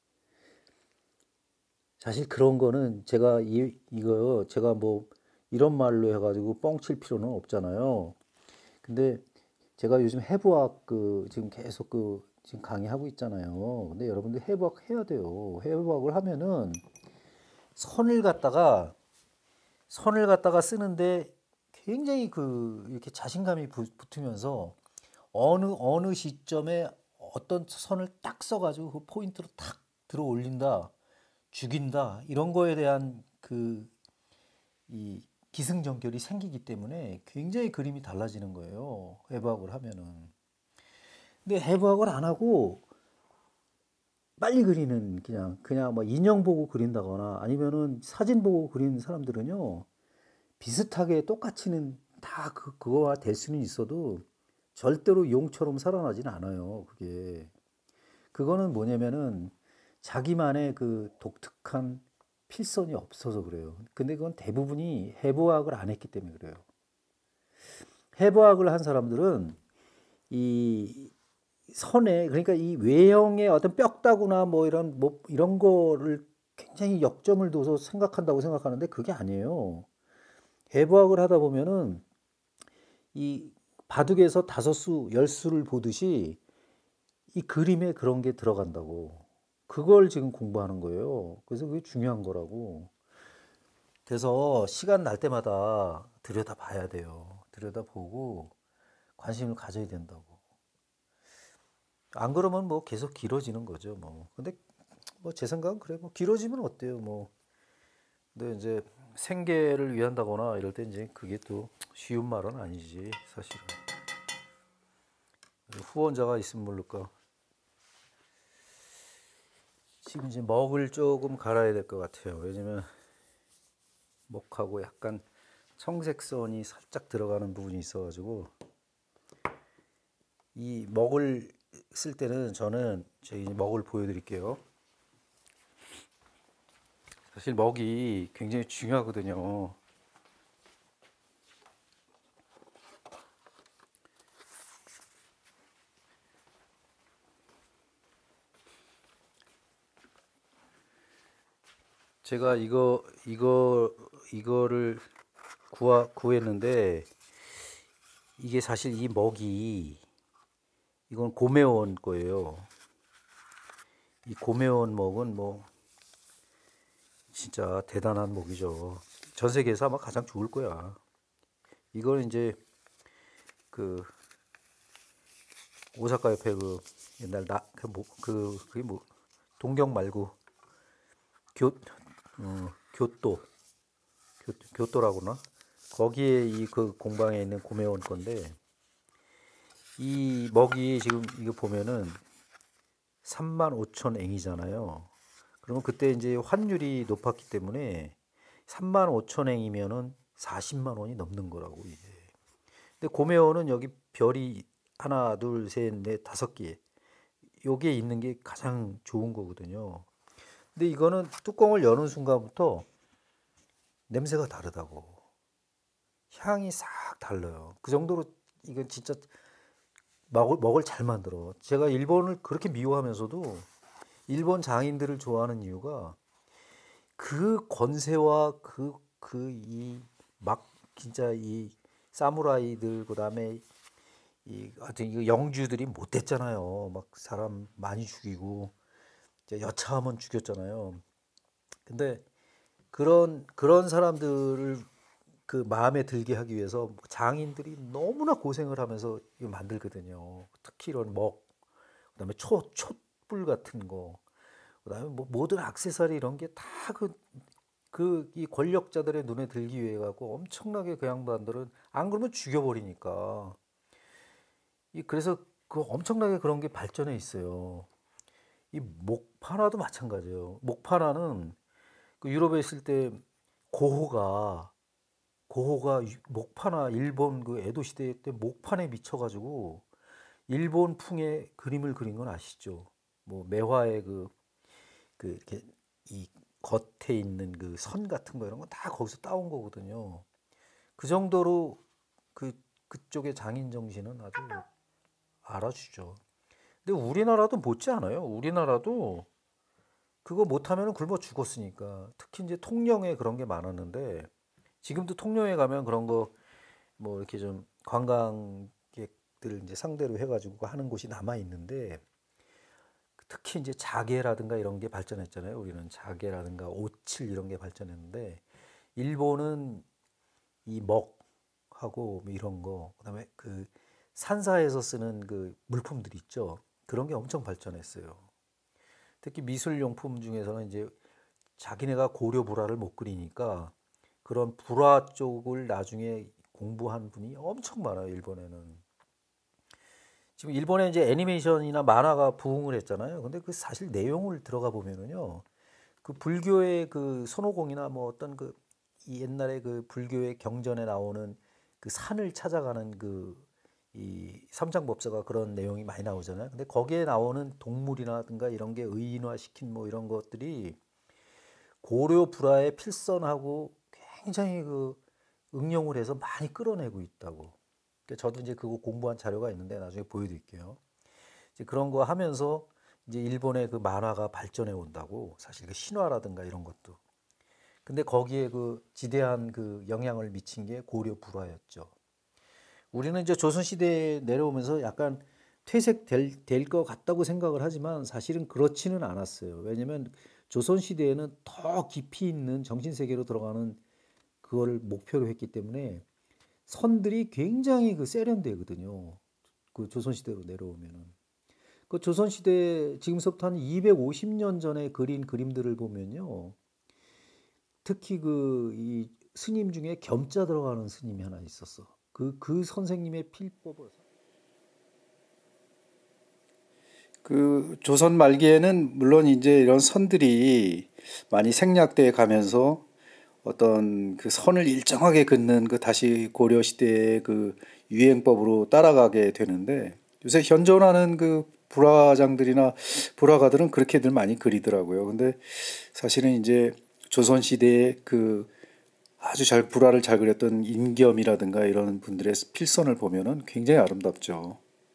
사실 그런 거는 제가 이 이거 제가 뭐 이런 말로 해가지고 뻥칠 필요는 없잖아요. 근데 제가 요즘 해부학 그 지금 계속 그 지금 강의하고 있잖아요. 근데 여러분들 해부학 해야 돼요. 해부학을 하면은 선을 갖다가 선을 갖다가 쓰는데 굉장히 그 이렇게 자신감이 부- 붙으면서 어느 어느 시점에 어떤 선을 딱 써가지고 그 포인트로 탁 들어 올린다, 죽인다 이런 거에 대한 그 이 기승전결이 생기기 때문에 굉장히 그림이 달라지는 거예요. 해부학을 하면은. 근데 해부학을 안 하고 빨리 그리는 그냥 그냥 뭐 인형 보고 그린다거나 아니면은 사진 보고 그리는 사람들은요. 비슷하게 똑같이는 다 그, 그거와 될 수는 있어도 절대로 용처럼 살아나진 않아요. 그게. 그거는 뭐냐면은 자기만의 그 독특한 필선이 없어서 그래요. 근데 그건 대부분이 해부학을 안 했기 때문에 그래요. 해부학을 한 사람들은 이 선에 그러니까 이 외형의 어떤 뼈다구나 뭐 이런 뭐 이런 거를 굉장히 역점을 둬서 생각한다고 생각하는데 그게 아니에요. 해부학을 하다 보면은 이 바둑에서 다섯 수, 열 수를 보듯이 이 그림에 그런 게 들어간다고. 그걸 지금 공부하는 거예요. 그래서 그게 중요한 거라고. 그래서 시간 날 때마다 들여다 봐야 돼요. 들여다 보고 관심을 가져야 된다고. 안 그러면 뭐 계속 길어지는 거죠, 뭐. 근데 뭐 제 생각은 그래. 뭐 길어지면 어때요, 뭐. 근데 이제 생계를 위한다거나 이럴 때 이제 그게 또 쉬운 말은 아니지, 사실은. 후원자가 있으면 모를까. 지금 이제 먹을 조금 갈아야 될 것 같아요. 왜냐면 목하고 약간 청색선이 살짝 들어가는 부분이 있어가지고 이 먹을 쓸 때는 저는 저희 먹을 보여드릴게요. 사실 먹이 굉장히 중요하거든요. 제가 이거 이거 이거를 구하, 구했는데 이게 사실 이 먹이 이건 고메온 거예요. 이 고메온 먹은 뭐 진짜 대단한 먹이죠. 전 세계에서 아마 가장 좋을 거야. 이걸 이제 그 오사카 옆에 그 옛날 나그 뭐, 그 그게 뭐 동경 말고 교 어, 교토 교, 교토라고나 거기에 이 그 공방에 있는 고메온 건데 이 먹이 지금 이거 보면은 삼만 오천 앵이잖아요. 그러면 그때 이제 환율이 높았기 때문에 삼만 오천 앵이면은 사십만 원이 넘는 거라고 이제. 근데 고메온은 여기 별이 하나, 둘, 셋, 넷, 다섯 개. 요게 있는 게 가장 좋은 거거든요. 근데 이거는 뚜껑을 여는 순간부터 냄새가 다르다고. 향이 싹 달라요. 그 정도로 이건 진짜 먹을, 먹을 잘 만들어. 제가 일본을 그렇게 미워하면서도 일본 장인들을 좋아하는 이유가 그 권세와 그 그 이 막 진짜 이 사무라이들 그다음에 이 하여튼 이 영주들이 못됐잖아요. 막 사람 많이 죽이고 이제 여차하면 죽였잖아요. 근데 그런 그런 사람들을 그 마음에 들게 하기 위해서 장인들이 너무나 고생을 하면서 이거 만들거든요. 특히 이런 먹, 그다음에 초 촛불 같은 거, 그다음에 뭐 모든 액세서리 이런 게 다 그 그 이 권력자들의 눈에 들기 위해 갖고 엄청나게 그 양반들은 안 그러면 죽여버리니까 이 그래서 그 엄청나게 그런 게 발전해 있어요. 이 목파나도 마찬가지예요. 목파나는 그 유럽에 있을 때 고호가 고호가 목파나 일본 그 에도 시대 때 목판에 미쳐가지고 일본 풍의 그림을 그린 건 아시죠? 뭐 매화의 그, 그 이렇게 이 겉에 있는 그 선 같은 거 이런 거 다 거기서 따온 거거든요. 그 정도로 그 그쪽의 장인 정신은 아주 알아주죠. 근데 우리나라도 못지 않아요. 우리나라도 그거 못하면 굶어 죽었으니까. 특히 이제 통영에 그런 게 많았는데 지금도 통영에 가면 그런 거 뭐 이렇게 좀 관광객들 이제 상대로 해가지고 하는 곳이 남아 있는데 특히 이제 자개라든가 이런 게 발전했잖아요. 우리는 자개라든가 오칠 이런 게 발전했는데 일본은 이 먹하고 뭐 이런 거 그다음에 그 산사에서 쓰는 그 물품들 있죠. 그런 게 엄청 발전했어요. 특히 미술용품 중에서는 이제 자기네가 고려 불화를 못 그리니까 그런 불화 쪽을 나중에 공부한 분이 엄청 많아요, 일본에는. 지금 일본에 이제 애니메이션이나 만화가 부흥을 했잖아요. 근데 그 사실 내용을 들어가 보면은요. 그 불교의 그 손오공이나 뭐 어떤 그 이 옛날에 그 불교의 경전에 나오는 그 산을 찾아가는 그 이 삼장법사가 그런 내용이 많이 나오잖아요. 근데 거기에 나오는 동물이라든가 이런 게 의인화시킨 뭐 이런 것들이 고려 불화의 필선하고 굉장히 그 응용을 해서 많이 끌어내고 있다고. 그러니까 저도 이제 그거 공부한 자료가 있는데 나중에 보여드릴게요. 이제 그런 거 하면서 이제 일본의 그 만화가 발전해 온다고 사실 그 신화라든가 이런 것도. 근데 거기에 그 지대한 그 영향을 미친 게 고려 불화였죠. 우리는 이제 조선 시대에 내려오면서 약간 퇴색될 될 것 같다고 생각을 하지만 사실은 그렇지는 않았어요. 왜냐면 조선 시대에는 더 깊이 있는 정신 세계로 들어가는 그거를 목표로 했기 때문에 선들이 굉장히 그 세련되거든요. 그 조선 시대로 내려오면은 그 조선 시대 지금서부터 한 이백오십 년 전에 그린 그림들을 보면요. 특히 그 이 스님 중에 겸자 들어가는 스님이 하나 있었어. 그 그 선생님의 필법을 그 조선 말기에는 물론 이제 이런 선들이 많이 생략돼 가면서 어떤 그 선을 일정하게 긋는 그 다시 고려 시대의 그 유행법으로 따라가게 되는데 요새 현존하는 그 불화장들이나 불화가들은 그렇게들 많이 그리더라고요. 근데 사실은 이제 조선 시대의 그 아주 잘 불화를 잘 그렸던 인겸이라든가 이런 분들의 필선을 보면은 굉장히 아름답죠.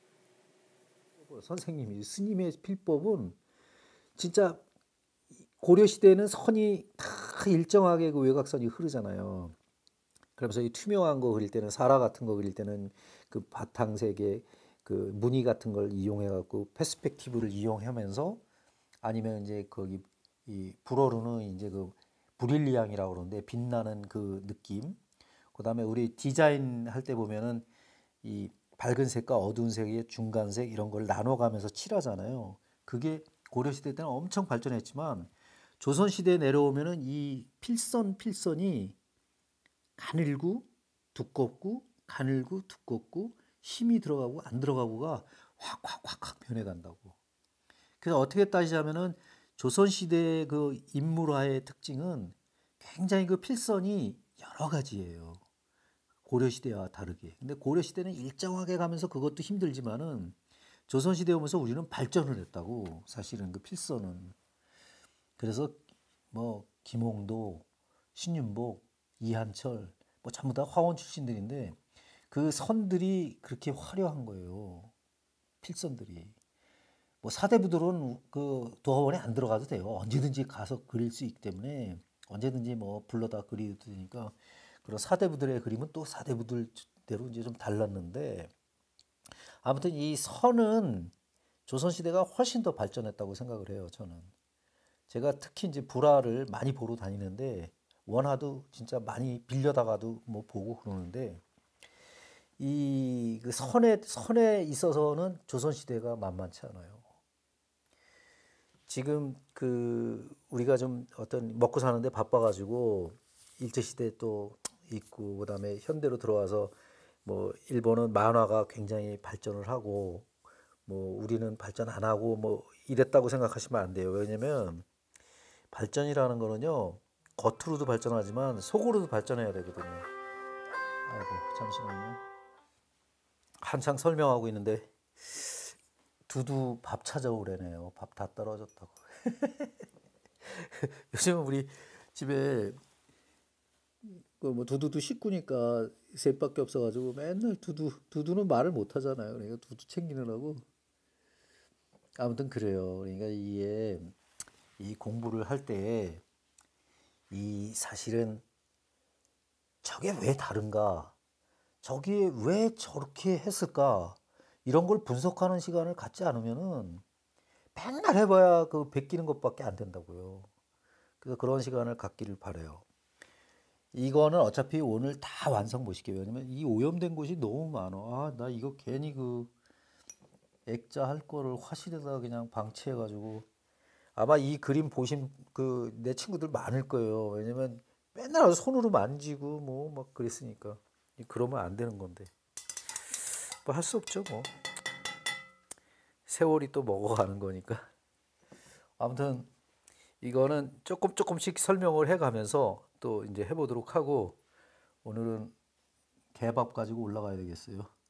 선생님이 스님의 필법은 진짜 고려 시대에는 선이 다 일정하게 그 외곽선이 흐르잖아요. 그러면서 이 투명한 거 그릴 때는 사라 같은 거 그릴 때는 그 바탕색의 그 무늬 같은 걸 이용해 갖고 페스펙티브를 이용하면서 아니면 이제 거기 이 불어로는 이제 그 브릴리앙이라고 그러는데 빛나는 그 느낌. 그다음에 우리 디자인 할 때 보면은 이 밝은 색과 어두운 색의 중간색 이런 걸 나눠가면서 칠하잖아요. 그게 고려 시대 때는 엄청 발전했지만 조선 시대에 내려오면은 이 필선 필선이 가늘고 두껍고 가늘고 두껍고 힘이 들어가고 안 들어가고가 확 확 확 확 변해간다고. 그래서 어떻게 따지자면은 조선 시대의 그 인물화의 특징은 굉장히 그 필선이 여러 가지예요. 고려 시대와 다르게. 근데 고려 시대는 일정하게 가면서 그것도 힘들지만은 조선 시대 오면서 우리는 발전을 했다고. 사실은 그 필선은. 그래서 뭐 김홍도, 신윤복, 이한철 뭐 전부 다 화원 출신들인데 그 선들이 그렇게 화려한 거예요. 필선들이. 뭐 사대부들은 그 도화원에 안 들어가도 돼요. 언제든지 가서 그릴 수 있기 때문에 언제든지 뭐 불러다 그리도 되니까 그런 사대부들의 그림은 또 사대부들대로 이제 좀 달랐는데 아무튼 이 선은 조선시대가 훨씬 더 발전했다고 생각을 해요, 저는. 제가 특히 이제 불화를 많이 보러 다니는데 원화도 진짜 많이 빌려다가도 뭐 보고 그러는데 이 그 선에 선에 있어서는 조선시대가 만만치 않아요. 지금 그 우리가 좀 어떤 먹고 사는데 바빠가지고 일제시대 또 있고 그다음에 현대로 들어와서 뭐 일본은 만화가 굉장히 발전을 하고 뭐 우리는 발전 안 하고 뭐 이랬다고 생각하시면 안 돼요. 왜냐면 발전이라는 거는요 겉으로도 발전하지만 속으로도 발전해야 되거든요. 아이고 잠시만요. 한창 설명하고 있는데 두두 밥 찾아오래네요. 밥 다 떨어졌다고. 요즘 우리 집에 그 뭐 두두도 식구니까 셋밖에 없어가지고 맨날 두두 두두는 말을 못 하잖아요. 그러니까 두두 챙기느라고 아무튼 그래요. 그러니까 이게 이 공부를 할 때 이 사실은 저게 왜 다른가? 저게 왜 저렇게 했을까? 이런 걸 분석하는 시간을 갖지 않으면은 맨날 해봐야 그 베끼는 것밖에 안 된다고요. 그래서 그런 시간을 갖기를 바래요. 이거는 어차피 오늘 다 완성 못 시켜요. 왜냐면 이 오염된 곳이 너무 많아. 아, 나 이거 괜히 그 액자 할 거를 화실에다 그냥 방치해가지고 아마 이 그림 보신 그 내 친구들 많을 거예요. 왜냐면 맨날 손으로 만지고 뭐 막 그랬으니까. 그러면 안 되는 건데. 뭐 할 수 없죠, 뭐. 세월이 또 먹어가는 거니까. 아무튼 이거는 조금 조금씩 설명을 해가면서 또 이제 해보도록 하고 오늘은 개밥 가지고 올라가야 되겠어요.